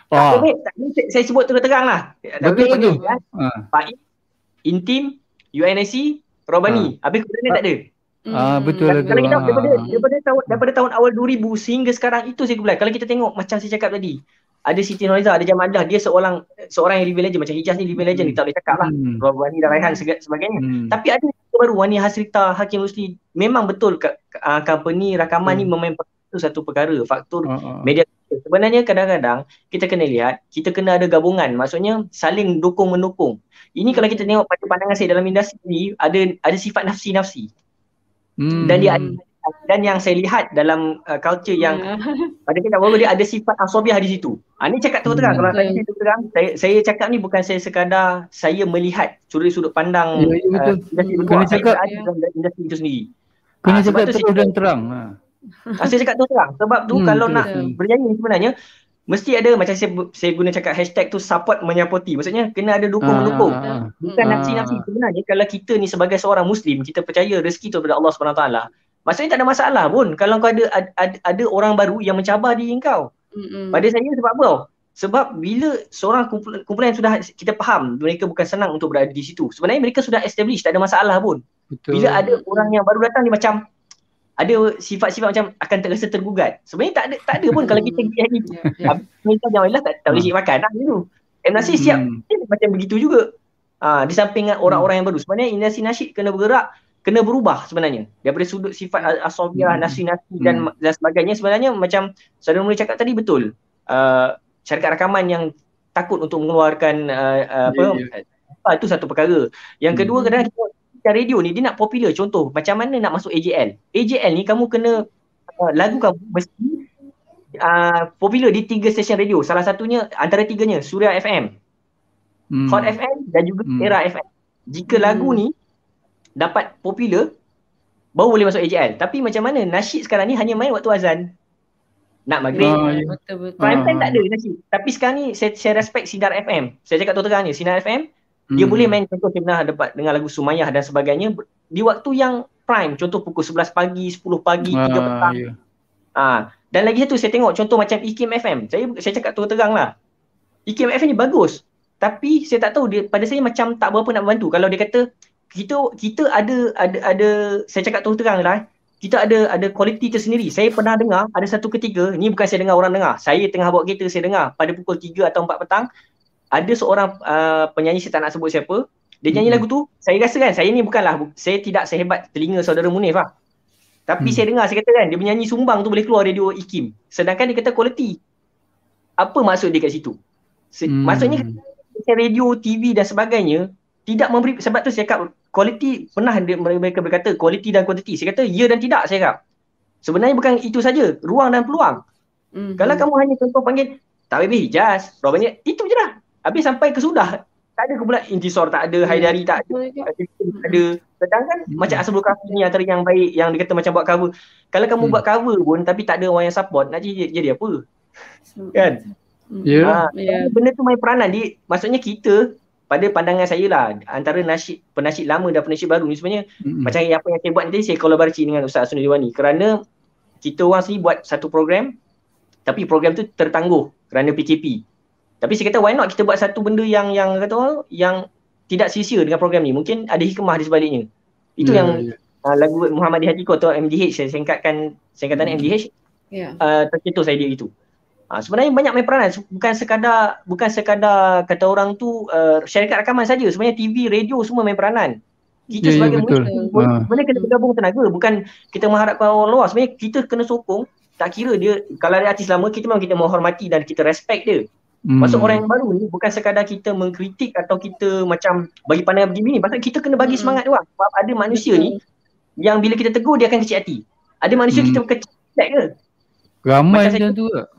Saya sebut terang lah. Betul. Faiz, Intim, UNIC, Robani. Habis kumpulan lain tak ada. Betul. Kalau kita daripada tahun awal 2000 sehingga sekarang, itu saya kumpulan. Kalau kita tengok macam saya cakap tadi, ada Siti Nurhaliza, ada Jamaah, dia seorang yang living legend. Macam Hijaz ni living legend, kita boleh cakap lah. Robani dan Raihan sebagainya. Tapi ada baru Wani Hasrita, Hakim Rusli. Memang betul company rakaman ni memang itu satu perkara, faktor media Sebenarnya kadang-kadang kita kena lihat, kita kena ada gabungan. Maksudnya saling dukung-mendukung. Ini kalau kita tengok pada pandangan saya dalam industri ni, ada sifat nafsi-nafsi. Dan dan yang saya lihat dalam culture yang pada kita baru dia ada sifat asobiah di situ. Ni cakap terang kalau saya cerita terang, saya cakap ni bukan saya sekadar saya melihat sudut pandang industri luar, saya berada dalam industri itu sendiri. Kena cakap terus dan terang. Saya cakap terang sebab tu kalau nak bernyanyi sebenarnya mesti ada, macam saya guna cakap hashtag tu, support menyapoti. Maksudnya kena ada dukung-mendukung. Bukan nafsi-nafsi. Sebenarnya kalau kita ni sebagai seorang Muslim, kita percaya rezeki tu daripada Allah SWT. Maksudnya tak ada masalah pun kalau kau ada orang baru yang mencabar diri kau. Pada saya sebab apa? Sebab bila seorang kumpulan yang sudah kita faham mereka bukan senang untuk berada di situ. Sebenarnya mereka sudah establish, tak ada masalah pun. Betul. Bila ada orang yang baru datang dia macam ada sifat-sifat macam akan terasa tergugat. Sebenarnya tak ada pun kalau kita pergi hari ni. Kita janganlah tak boleh cik makan lah gitu. Nasi siap macam begitu juga. Di samping orang-orang yang baru. Sebenarnya industri nasyid kena bergerak, kena berubah sebenarnya. Daripada sudut sifat asobiah, nasi-nasi dan sebagainya. Sebenarnya macam saudara Mula cakap tadi betul. Syarikat rakaman yang takut untuk mengeluarkan itu satu perkara. Yang kedua kadang-kadang kita radio ni dia nak popular. Contoh macam mana nak masuk AJL. AJL ni kamu kena lagu kamu mesti popular di 3 stesen radio. Salah satunya antara 3-nya Suria FM, Hot FM dan juga Era FM. Jika lagu ni dapat popular baru boleh masuk AJL. Tapi macam mana nasyid sekarang ni hanya main waktu azan, nak maghrib, prime time tak ada nasyid. Tapi sekarang ni saya respect Sinar FM. Saya cakap terang je, Sinar FM dia boleh main, contoh saya pernah dapat dengar lagu Sumayyah dan sebagainya di waktu yang prime, contoh pukul 11 pagi, 10 pagi, 3 petang. Dan lagi satu saya tengok contoh macam IKIM FM. Saya cakap terang lah, IKIM FM ni bagus. Tapi saya tak tahu, pada saya macam tak berapa nak membantu. Kalau dia kata kita ada saya cakap terang lah, kita ada kualiti tersendiri. Saya pernah dengar ada satu ketika, ni bukan saya dengar orang dengar, saya tengah bawa kereta, saya dengar pada pukul 3 atau 4 petang ada seorang penyanyi, saya tak nak sebut siapa, dia nyanyi lagu tu. Saya rasa kan, saya ni bukanlah, saya tidak sehebat telinga saudara Munif lah, tapi saya dengar, saya kata kan, dia menyanyi sumbang tu boleh keluar radio IKIM, sedangkan dia kata kualiti. Apa maksud dia kat situ? Maksudnya radio, TV dan sebagainya tidak memberi, sebab tu saya cakap kualiti, pernah mereka berkata kualiti dan kuantiti. Saya kata ya dan tidak. Saya cakap sebenarnya bukan itu saja, ruang dan peluang. Kalau kamu hanya contoh panggil Takwibih Hijaz, berapa itu je lah, habis sampai ke sudah, tak ada kumpulan Intisor, tak ada Haidari, tak ada. Sedangkan macam Asrul Kafi ni antara yang baik, yang dia kata macam buat cover. Kalau kamu buat cover pun tapi tak ada orang yang support, nak jadi apa? Kan? Benda tu main peranan. Maksudnya kita, pada pandangan saya lah, antara penasyid lama dan penasyid baru ni sebenarnya macam apa yang saya buat ni tadi, saya kolaborasi dengan Ustaz Asrul Diwani kerana kita orang sendiri buat satu program, tapi program tu tertangguh kerana PKP. Tapi saya kata why not kita buat satu benda yang kata orang yang tidak sia-sia dengan program ni. Mungkin ada hikmah di sebaliknya. Itu yang lagu Muhammad Hatiqah atau MDH, saya singkatan MDH. Tercetus saya dia itu. Sebenarnya banyak main peranan, bukan sekadar kata orang tu syarikat rakaman saja. Sebenarnya TV, radio semua main peranan. Kita sebagai Muslim sebenarnya kena bergabung tenaga, bukan kita mengharapkan orang luar. Sebenarnya kita kena sokong. Tak kira dia, kalau ada artis lama, kita memang kita menghormati dan kita respect dia. Maksud orang yang baru ni bukan sekadar kita mengkritik atau kita macam bagi pandangan begini. Pasal kita kena bagi semangat dia orang. Sebab ada manusia ni yang bila kita tegur dia akan kecil hati. Ada manusia kita kecil ke? Ramai macam tu ke?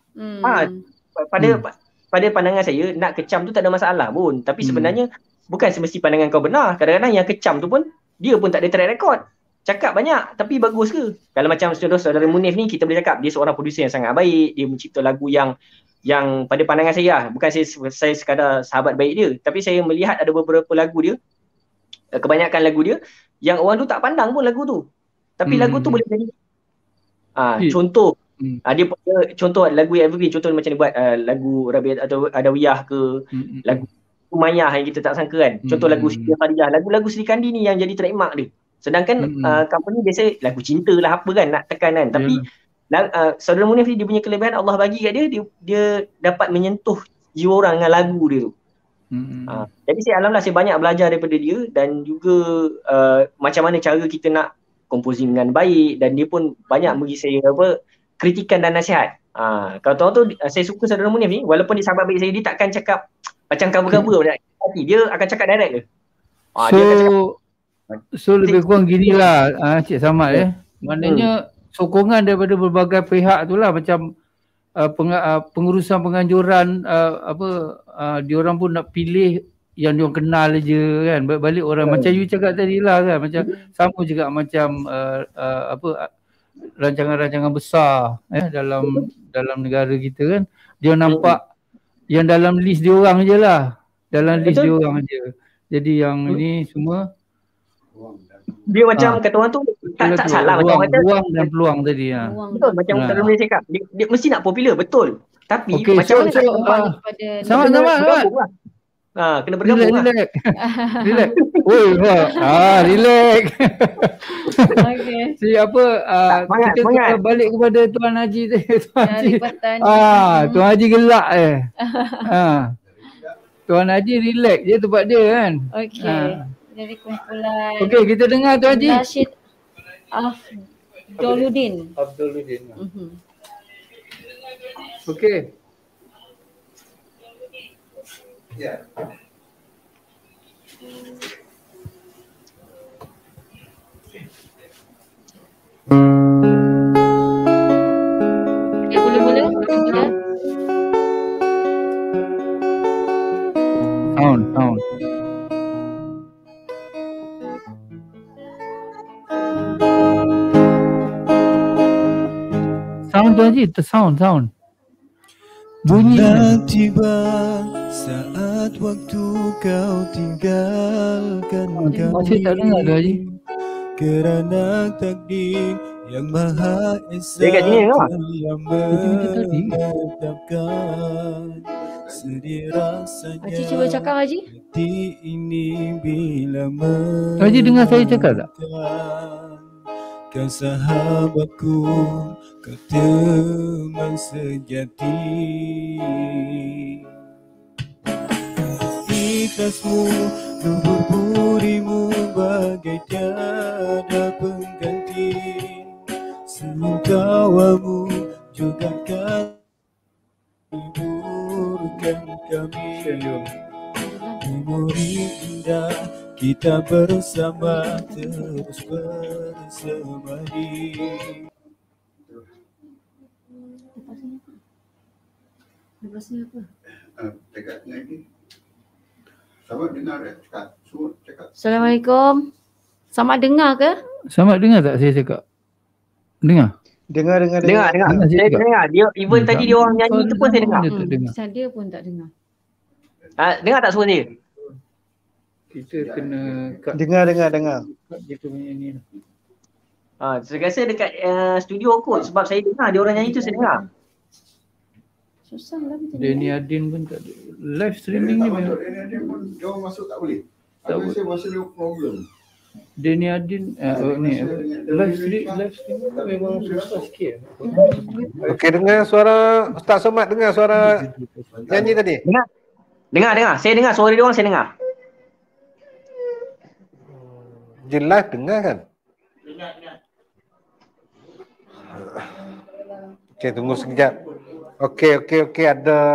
Pada pandangan saya, nak kecam tu tak ada masalah pun. Tapi sebenarnya bukan semesti pandangan kau benar. Kadang-kadang yang kecam tu pun dia pun tak ada track record. Cakap banyak tapi bagus ke? Kalau macam saudara Munif ni, kita boleh cakap dia seorang producer yang sangat baik, dia mencipta lagu yang pada pandangan saya, bukan saya sekadar sahabat baik dia, tapi saya melihat ada beberapa lagu dia, kebanyakan lagu dia yang orang tu tak pandang pun lagu tu, tapi lagu tu boleh jadi contoh. Dia contoh lagu evergreen, contoh macam dia buat lagu Rabiat atau Adawiyah ke, lagu Umayyah yang kita tak sangka kan, contoh lagu Siti Khadijah, lagu-lagu Sri Kandi ni yang jadi trademark dia. Sedangkan company biasa lagu cinta lah apa kan nak tekan kan, tapi saudara Munif ni dia punya kelebihan Allah bagi kat dia dapat menyentuh jiwa orang dengan lagu dia tu. Jadi alhamdulillah saya banyak belajar daripada dia, dan juga macam mana cara kita nak composing dengan baik, dan dia pun banyak bagi saya kritikan dan nasihat. Kalau tuan tu saya suka saudara Munif ni, walaupun dia sahabat baik saya, dia takkan cakap macam cover-cover tapi dia akan cakap direct je. Dia akan cakap, so lebih kurang ginilah Cik Samad maknanya sokongan daripada berbagai pihak tu lah, macam pengurusan penganjuran diorang pun nak pilih yang diorang kenal je kan, balik orang macam you cakap tadi lah kan, macam sama juga macam rancangan-rancangan besar dalam negara kita kan, dia nampak yang dalam list diorang je lah, dalam list diorang je. Jadi yang ini semua dia macam kata orang tu tak salah macam kata ruang dan peluang tadi. Betul macam saudara Munif cakap, dia mesti nak popular, betul. Tapi macam mana sama kena bergabung lah. Relax. Oi, relax. Okey. Si kita balik kepada Tuan Haji tadi. Tuan Haji gelak Tuan Haji relax je tempat dia kan. Okey. Dari kumpulan. Okey, kita dengar Tuan Haji. Rashid Abduluddin. Okey. Ya. Boleh. Sound. Sound tu Haji, sound. Bunyi. Tiba saat waktu kau tinggalkan kami. Masih tak dengar tu Haji. Kerana takdir yang maha esa yang menetapkan sedih rasanya. Haji cuba cakap Haji. Hati ini bila Haji dengar saya cakap tak? Kau sahabatku, kau teman sejati. Ikhlasmu, lubuk burimu bagai tiada pengganti. Senyum tawamu juga kan hiburkan kami. Memori indah kita bersama terus bersemadi. Lepasnya apa? Cakap lagi. Sama dengar cakap. Semua cakap. Assalamualaikum. Sama dengar ke? Sama dengar tak saya cakap? Dengar. Dengar. Saya dengar. Dia even tadi dia orang nyanyi tu pun saya dengar. Dia pun tak dengar. Dengar tak suara dia? Kita kena dengar. Dia punya ni. Saya rasa dekat studio kot, sebab saya dengar dia orang nyanyi tu saya dengar. Susah lah macam ni. Denny Adin pun tak ada. Live streaming ni memang Denny Adin pun dia orang masuk tak boleh. Tak boleh. Saya rasa dia problem. Denny Adin live streaming memang susah sikit. Okey, dengar suara Ustaz Somad, dengar suara nyanyi tadi. Dengar. Saya dengar suara dia orang, saya dengar. Di live dengar kan? Dengar. Okey, tunggu sekejap. Okey,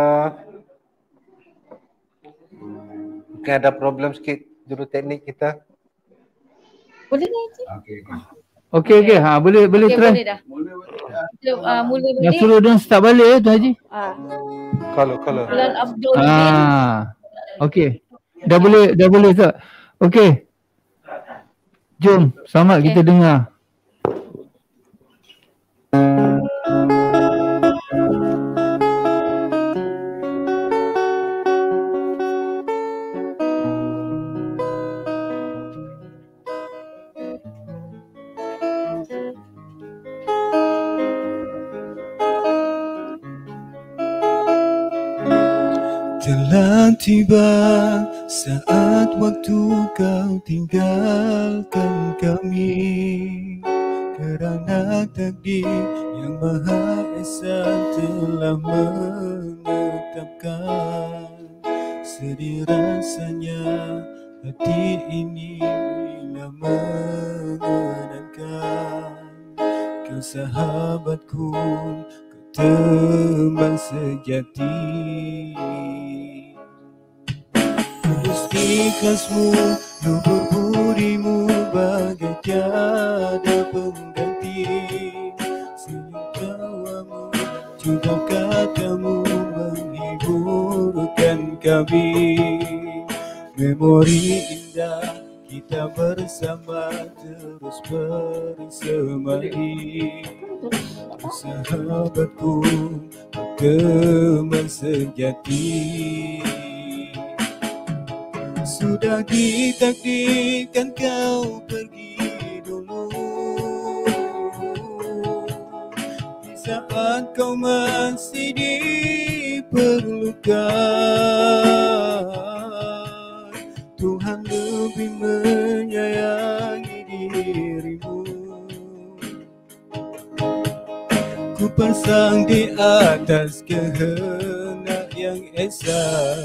ada problem sikit juru teknik kita. Boleh dah Haji? Okey. Boleh try. Boleh dah. Mula balik. Nak suruh dia start balik tu Haji. Kalau. Bulan Abduluddin. Okey. Dah boleh tak? Okey. Jom, Samad kita dengar. Telah tiba saat waktu kau tinggalkan kami. Kerana takdir yang maha esa telah menetapkan. Sedih rasanya hati ini bila mengenangkan. Kau kau sahabatku, kau teman sejati. Tulus ikhlasmu, luhur budimu, bagai tiada pengganti. Tawamu, juga katamu menghiburkan kami. Memori indah kita bersama terus bersemadi. Sahabatku, teman sejati. Sudah ditakdirkan kau pergi dulu, di saat kau masih diperlukan. Tuhan lebih menyayangi dirimu. Ku pasang di atas kehendak yang esa.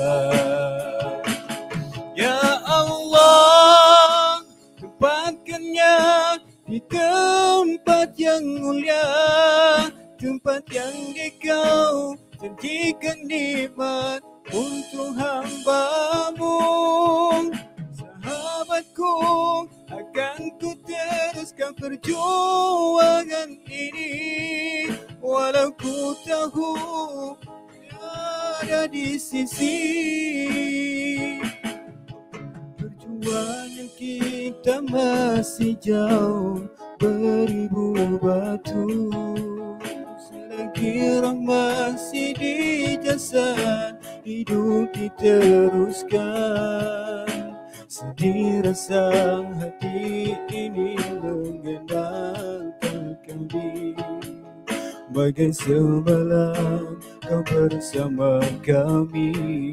Ya Allah, tempatkannya di tempat yang mulia, tempat yang Engkau janjikan nikmat untuk hamba-Mu. Sahabatku, akan ku teruskan perjuangan ini, walau ku tahu tiada di sisi. Perjuangan kita masih jauh beribu batu, selagi roh masih di jasad, hidup diteruskan. Sedih rasa hati ini mengenalkan kami, bagai semalam kau bersama kami.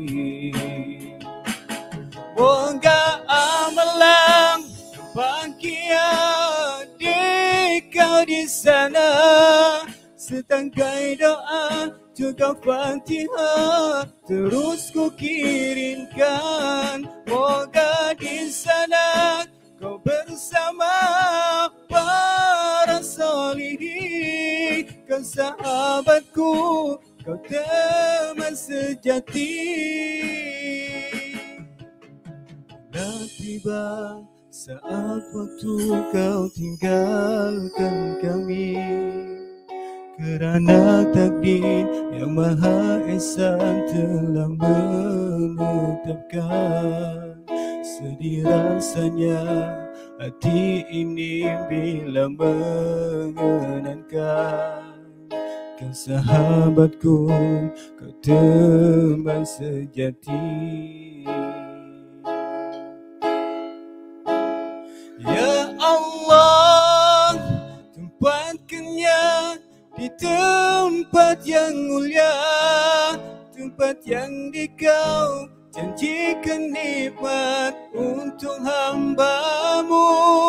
Moga amalan bahagia di kau di sana, setangkai doa juga Fatihah terus ku kirimkan. Moga di sana kau bersama para solihin, kau sahabatku, kau teman sejati. Dah tiba saat waktu kau tinggalkan kami, kerana takdir yang Maha Esa telah menetapkan. Sedih rasanya hati ini bila mengenangkan. Kau sahabatku, kau teman sejati. Ya Allah, tempatkannya di tempat yang mulia, tempat yang Dikau janjikan nikmat untuk hamba-Mu.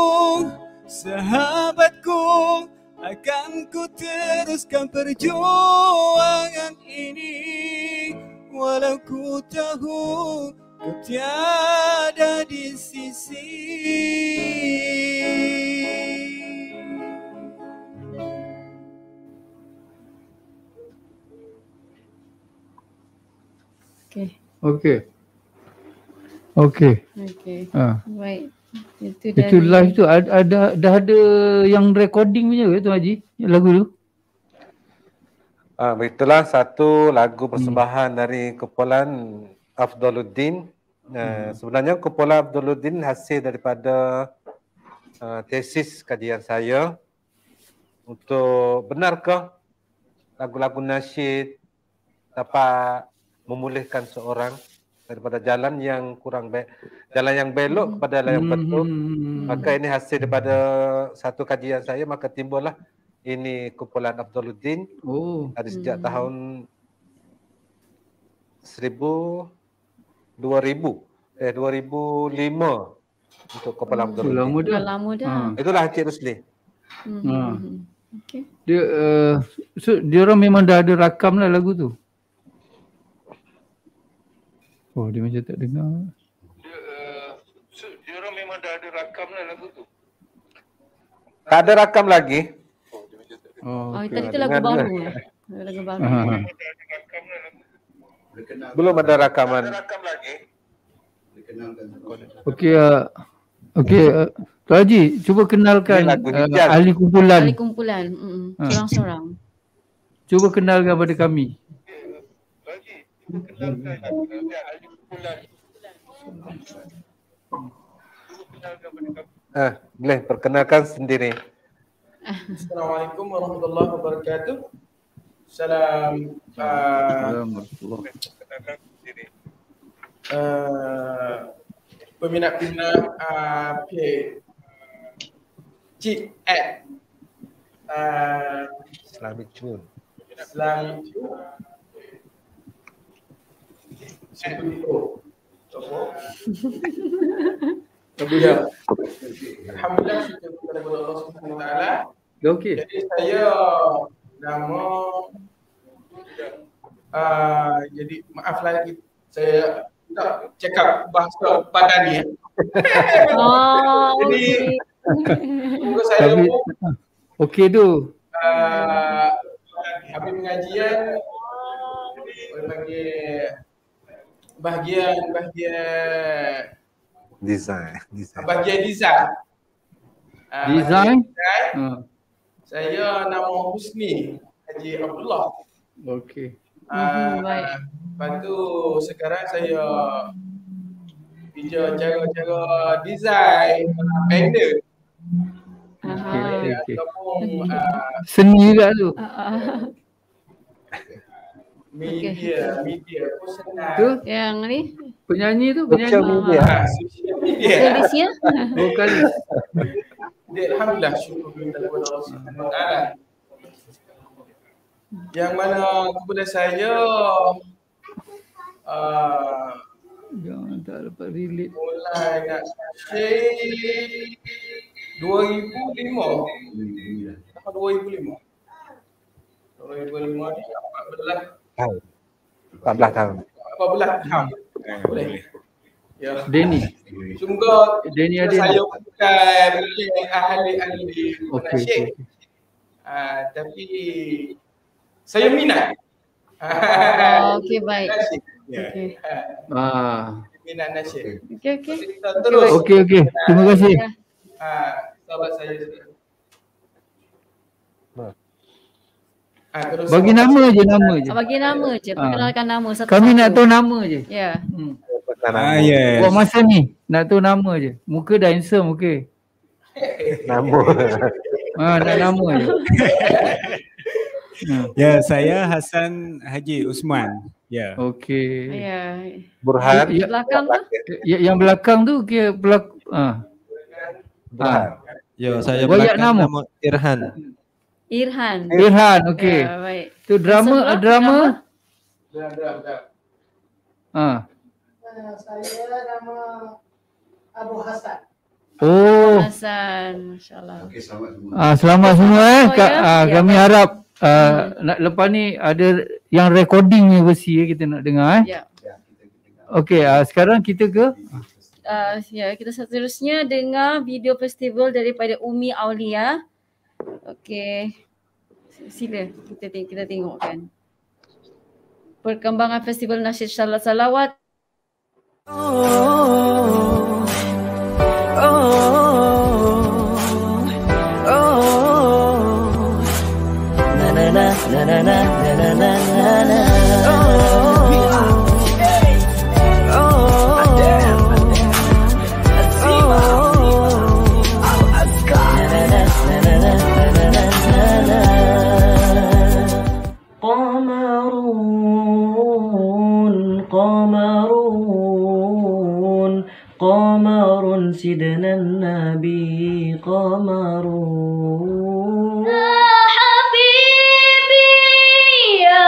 Sahabatku, akan ku teruskan perjuangan ini, walau ku tahu kau tiada di sisi. Okey. Baik. Itu live tu dah ada yang recording punya ke tu Haji? Yang lagu tu? Begitulah satu lagu persembahan dari kumpulan Afdaluddin. Sebenarnya kumpulan Afdaluddin hasil daripada tesis kajian saya untuk benarkah lagu-lagu nasyid dapat memulihkan seorang daripada jalan yang kurang baik, jalan yang belok kepada jalan yang betul. Maka ini hasil daripada satu kajian saya, maka timbullah ini kumpulan Afdaluddin. Ada sejak tahun 2005 untuk kumpulan Afdaluddin. Lama dah. Itulah Encik Rusli. Okay. Dia orang memang dah ada rakam lah lagu tu. Oh, dia macam tak dengar. Dia orang memang dah ada rakam lah lagu tu. Tak ada rakam lagi. Oh, tadi itu lagu baru. Lagu baru. Belum ada rakaman. Okey, Tuan Haji, cuba kenalkan ahli kumpulan. Ahli kumpulan, seorang-seorang. Cuba kenalkan pada kami. Boleh perkenalkan sendiri. Assalamualaikum warahmatullahi wabarakatuh. Salam. Peminat-peminat Cik Ed Islamic Chun. Alhamdulillah, syukur kepada Allah Subhanahu Wa Taala. Okey. Jadi saya nama jadi maaflah lagi saya tak cakap bahasa Padani. Jadi muka saya okey tu. Habis pengajian boleh panggil bahagian design. Bahagian design. Design? Saya nama Husni Haji Abdullah. Okey. Lepas tu sekarang saya kerja cara-cara design banner. Okey. Ataupun Seni juga tu. media personal. Tu yang ni penyanyi tu, Social media. Vokalis. Vokalis. Alhamdulillah, syukur kepada Allah Subhanahu Wa Taala. Yang mana kepada saya jangan tak dapat relate. mulai nak share 2005. Tahun 2005. 2005 ni 14 tahun. 14 tahun. Boleh. Ya. Denny. Sungguh Denny ada. saya bukan ahli Okey. tapi saya minat. Okey, baik. Okey. Minat nasyid. Okey. Terus. Okey. Terima kasih. Sahabat saya. Bagi nama je. Bagi nama je, perkenalkan nama satu-satu. Kami nak tahu nama je. Ya. Yes. Buat masa ni nak tahu nama je. Muka dah handsome, okey. Nama. Nak nama je. Ya, saya Hasan Haji Usman. Ya. Okey. Ya. Burhan. Belakang tu? Yang belakang tu kira Burhan. Ya, saya banyak belakang nama. Irhan, okey. Ya, baik. Tu drama. Drama. Saya nama Abu Hasan. Oh. Hasan, masya-Allah. Okey, selamat semua. Selamat semua Kami Ya. harap lepas ni ada yang recording ni versi kita nak dengar Ya. Okey, sekarang kita ke Kita seterusnya dengar video festival daripada Umi Aulia. Okey. Sila kita tengokkan perkembangan festival nasyid salawat. قمر سيدنا النبي قمر حبيبي يا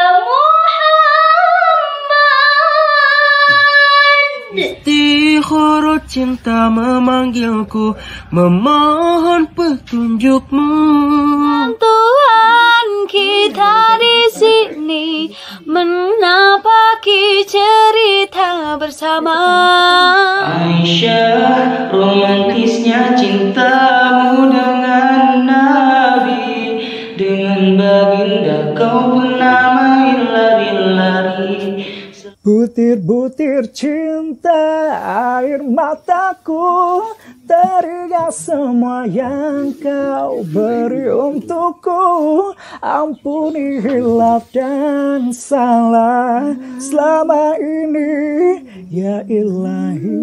محمد. Istighfar cinta memanggilku, memohon petunjukmu. Tuhan kita di sini menapaki cerita bersama. Aisyah, romantisnya cintamu dengan Nabi, dengan butir-butir cinta, air mataku teringat semua yang kau beri untukku. Ampuni hilaf dan salah selama ini, ya Ilahi.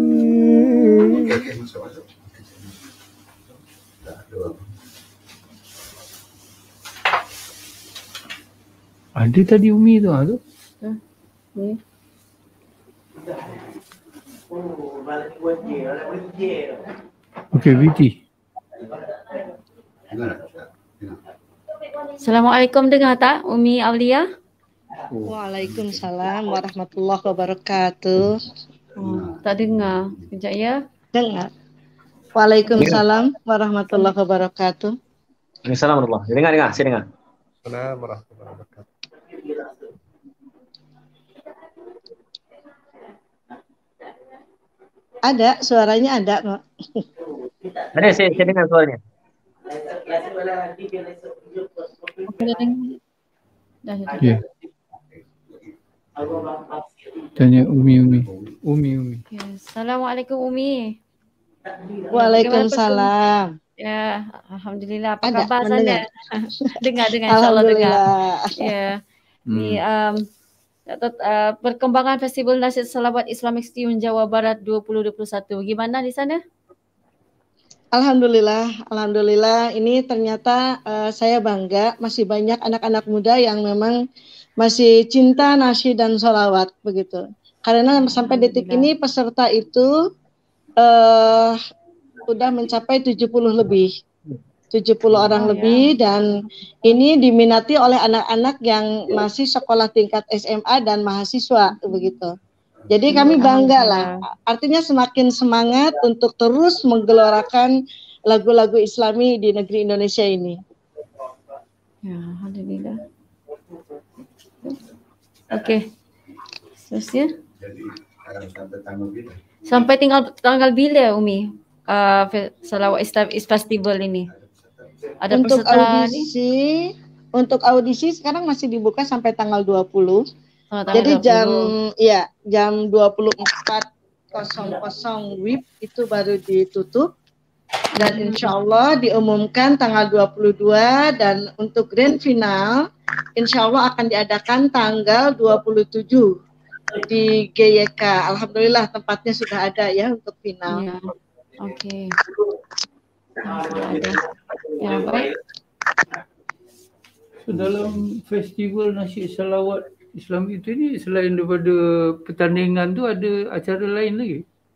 Ada tadi Umi tu. Okey, Viti. Assalamualaikum, dengar tak Umi Aulia? Waalaikumsalam warahmatullahi wabarakatuh. Tak dengar. Sekejap ya. Dengar. Waalaikumsalam warahmatullahi wabarakatuh. Waalaikumsalam warahmatullahi. Dengar. Saya dengar. Assalamualaikum warahmatullahi wabarakatuh. Ada, suaranya ada, Mak. Ada, saya dengar suaranya. Ya. Tanya Umi. Okay. Assalamualaikum Umi. Waalaikumsalam. Ya, alhamdulillah. Apa Ada, khabar mendengar. sana? dengar insya-Allah dengar. Ya. Ni perkembangan Festival Nasyid Salawat Islamic Tune Jawa Barat 2021. Gimana di sana? Alhamdulillah ini ternyata saya bangga masih banyak anak-anak muda yang memang masih cinta nasyid dan sholawat begitu. Karena sampai detik ini peserta itu sudah mencapai 70 lebih. 70 orang lebih dan ini diminati oleh anak-anak yang masih sekolah tingkat SMA dan mahasiswa begitu. Jadi kami bangga lah. Artinya semakin semangat untuk terus menggelorakan lagu-lagu Islami di negeri Indonesia ini. Ya, alhamdulillah. Okey. Seterusnya. Sampai tanggal bila Umi? Salawat Islam Festival ini. Ada untuk peserta untuk audisi sekarang masih dibuka sampai tanggal 20. Jadi 20. jam 24.00 WIB itu baru ditutup dan insya Allah diumumkan tanggal 22 dan untuk grand final insya Allah akan diadakan tanggal 27 di GYK. Alhamdulillah tempatnya sudah ada ya untuk final. Ya. Okey. Ya, baik. So, dalam festival nasyid salawat Islam itu ni selain daripada pertandingan tu ada acara lain lagi?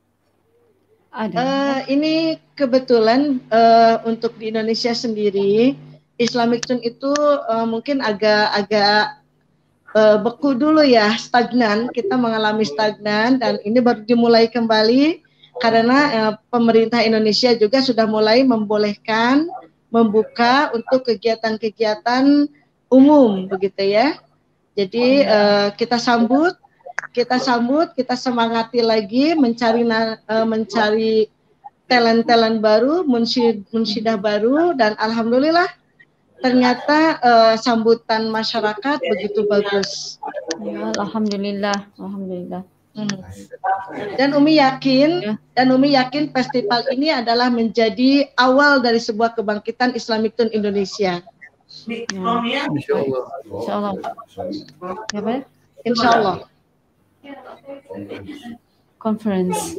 Ada. Ini kebetulan untuk di Indonesia sendiri Islamic Tune itu mungkin agak beku dulu ya, stagnan. Kita mengalami stagnan dan ini baru dimulai kembali karena pemerintah Indonesia juga sudah mulai membolehkan membuka untuk kegiatan-kegiatan umum begitu ya. Jadi kita sambut, kita semangati lagi mencari talent-talent baru, munsyidah baru dan alhamdulillah ternyata sambutan masyarakat begitu bagus. Ya, alhamdulillah. Dan Umi yakin festival ini adalah menjadi awal dari sebuah kebangkitan Islamic Tune Indonesia. InsyaAllah. Ya, baik. InsyaAllah. Conference.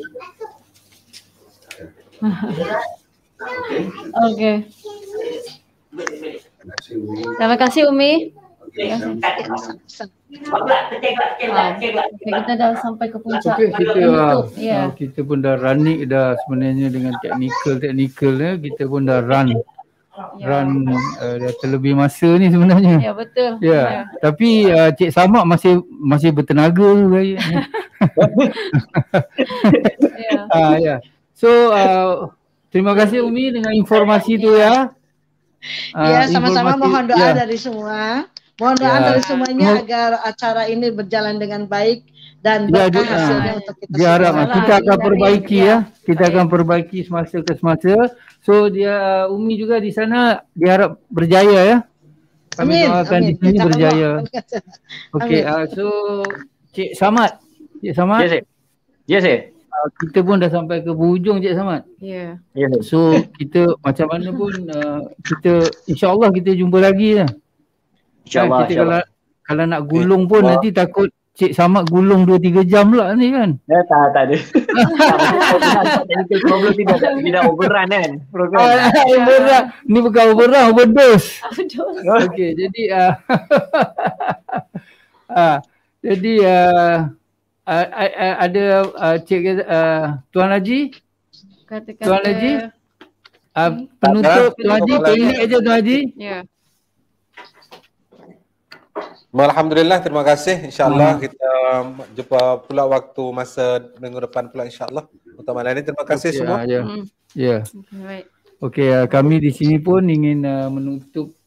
Okey. Terima kasih Umi. Kita dah sampai ke puncak. Kita pun dah running dah sebenarnya dengan teknikal kita pun dah run dah terlebih masa ni sebenarnya. Ya, betul. Ya. Tapi Cik Samad masih bertenaga juga. Ya. So terima kasih Umi dengan informasi tu ya. Ya, sama-sama mohon doa dari semua. Mohon doa dari semuanya agar acara ini berjalan dengan baik dan berkah hasilnya untuk kita semua. Kita akan perbaiki ya. Kita akan perbaiki semasa ke semasa. So dia Umi juga di sana diharap berjaya ya. Kami doakan di sini berjaya. Okey, so Cik Samad Cik Samad? Ya, Cik. Ya, Cik. Kita pun dah sampai ke hujung Cik Samad. Ya. Ya, Cik. So kita macam mana pun kita insya-Allah kita jumpa lagi lah. InsyaAllah. Kita kalau nak gulung pun nanti takut Cik Samad gulung 2-3 jam lah ni kan. Tak ada. Technical problem tidak overrun kan program. Overrun. Ni bukan overrun, overdose. Okey, jadi jadi ada Cik Tuan Haji. Tuan Haji. Penutup Tuan Haji, pendek aja Tuan Haji. Ya. Alhamdulillah, terima kasih. InsyaAllah kita jumpa pula waktu masa minggu depan pula insyaAllah. Untuk malam ini terima kasih semua. Ya. Okey, kami di sini pun ingin menutup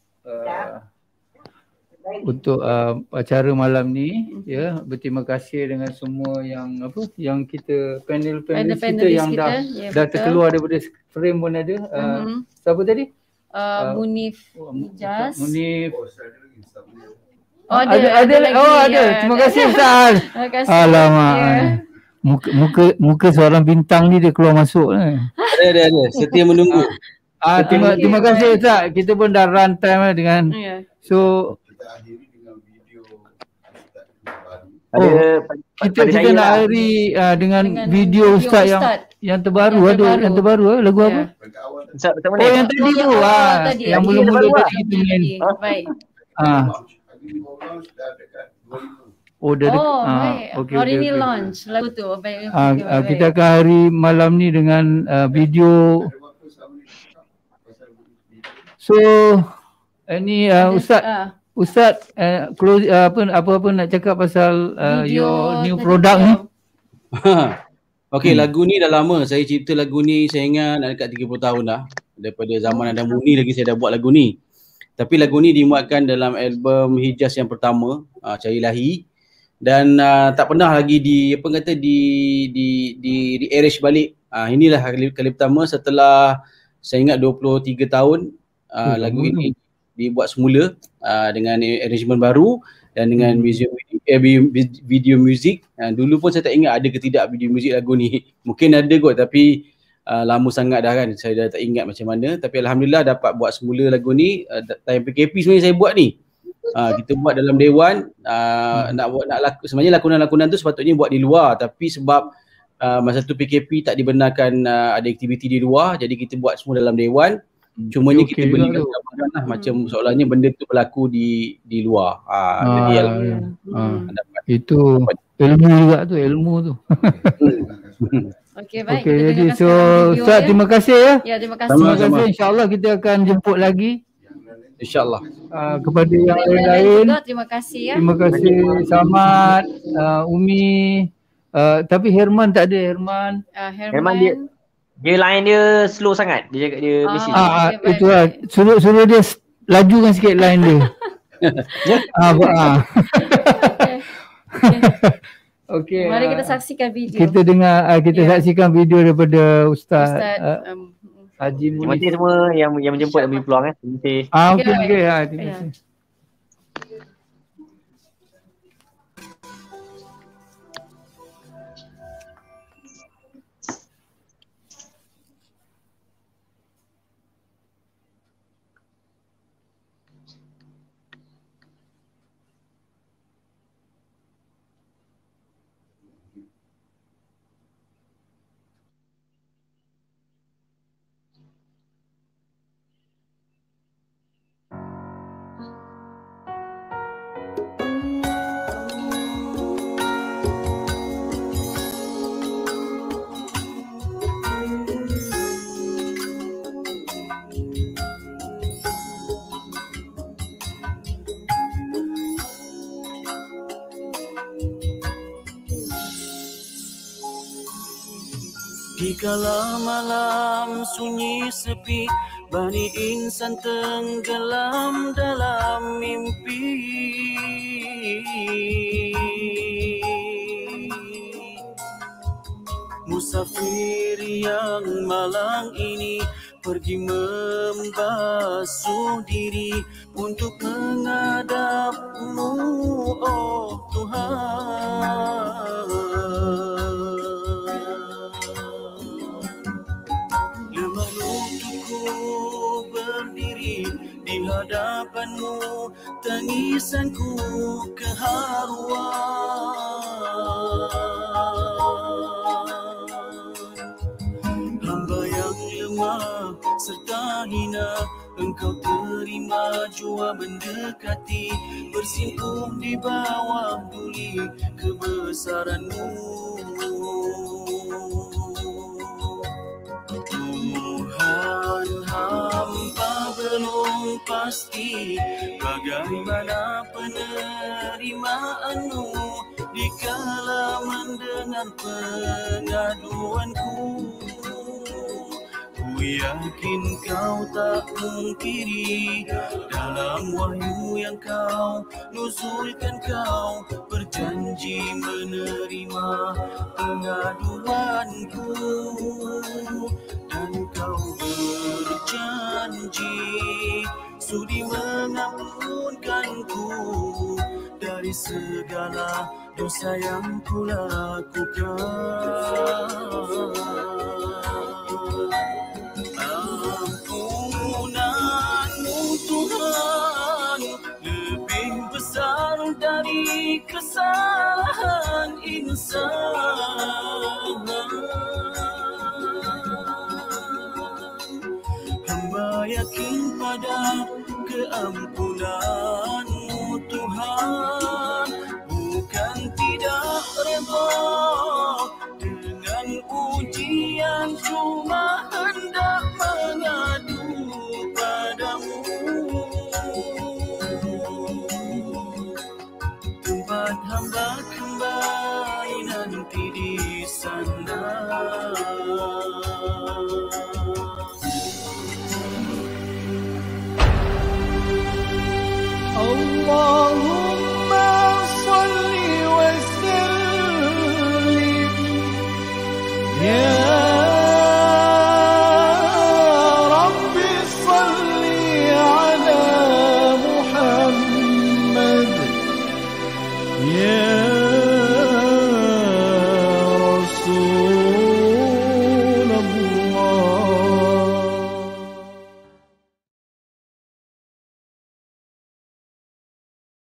untuk acara malam ni, ya. Berterima kasih dengan semua yang kita panel kita yang dah terkeluar daripada frame pun ada. Siapa tadi? Munif Jas. Munif. Ada. Terima kasih Ustaz. Terima kasih. Alamak. Muka seorang bintang ni dia keluar masuk. Ada. Setia menunggu. Terima kasih Ustaz. Kita pun dah run time dengan. So kita nak akhiri dengan video Ustaz yang terbaru. Ada yang terbaru lagu apa? Yang tadi tu. Yang mula-mula tadi kita main. Baik. Dah baik. Okay, hari ni launch lagu tu. Baik. Kita akan hari malam ni dengan video. So ini Ustaz close apa nak cakap pasal your new product ni? Okey, lagu ni dah lama. Saya cipta lagu ni saya ingat nak dekat 30 tahun dah. Daripada zaman Adam Muni lagi saya dah buat lagu ni. Tapi lagu ni dimuatkan dalam album Hijaz yang pertama, Cari Ilahi, dan tak pernah lagi di arrange balik. Inilah kali pertama setelah saya ingat 23 tahun lagu ini dibuat semula dengan arrangement baru dan dengan video music. Dulu pun saya tak ingat ada ke tidak video music lagu ni. Mungkin ada kot tapi lama sangat dah kan, saya dah tak ingat macam mana. Tapi Alhamdulillah dapat buat semula lagu ni. Time PKP sebenarnya saya buat ni. Kita buat dalam Dewan. Sebenarnya lakonan-lakonan tu sepatutnya buat di luar. Tapi sebab masa tu PKP tak dibenarkan ada aktiviti di luar. Jadi kita buat semua dalam Dewan. Cumanya kita berikan gambaran lah macam soalannya benda tu berlaku di luar. Jadi itu ilmu juga tu, ilmu tu. Okey, baik. Okey, jadi Ustaz terima kasih ya. Ya, terima kasih. Terima kasih. InsyaAllah kita akan jemput lagi. InsyaAllah. Kepada yang lain. Terima kasih ya. Terima kasih Samad, Umi. Tapi Herman tak ada. Herman dia line dia slow sangat. Dia cakap dia busy. Itulah. Suruh dia lajukan sikit line dia. Okey. Mari kita saksikan video. Kita saksikan video daripada Ustaz Haji Munif. Terima kasih semua yang menjemput dan beri peluang. Terima kasih. Okey. Terima kasih. Dikala malam sunyi sepi, Bani insan tenggelam dalam mimpi. Musafir yang malang ini pergi membasuh diri untuk menghadap-Mu, oh Tuhan. Lemah lututku berdiri di hadapan-Mu, tangisanku keharuan. Hamba yang lemah serta hina, Engkau terima jua mendekati, bersimpuh di bawah duli kebesaran-Mu. Tuhan, hamba belum pasti bagaimana penerimaan-Mu dikala mendengar pengaduanku. Ku yakin Kau tak mungkiri, dalam wahyu yang Kau nuzulkan Kau berjanji menerima pengaduanku, dan Kau berjanji sudi mengampunkanku dari segala dosa yang ku lakukan. Ampunan-Mu Tuhan lebih besar dari kesalahan insan. Hamba yakin pada keampunan-Mu Tuhan, bukan tidak rela dengan ujian, cuma hendak mengadu padamu. Tempat hamba kembali nanti di sana. Allahumma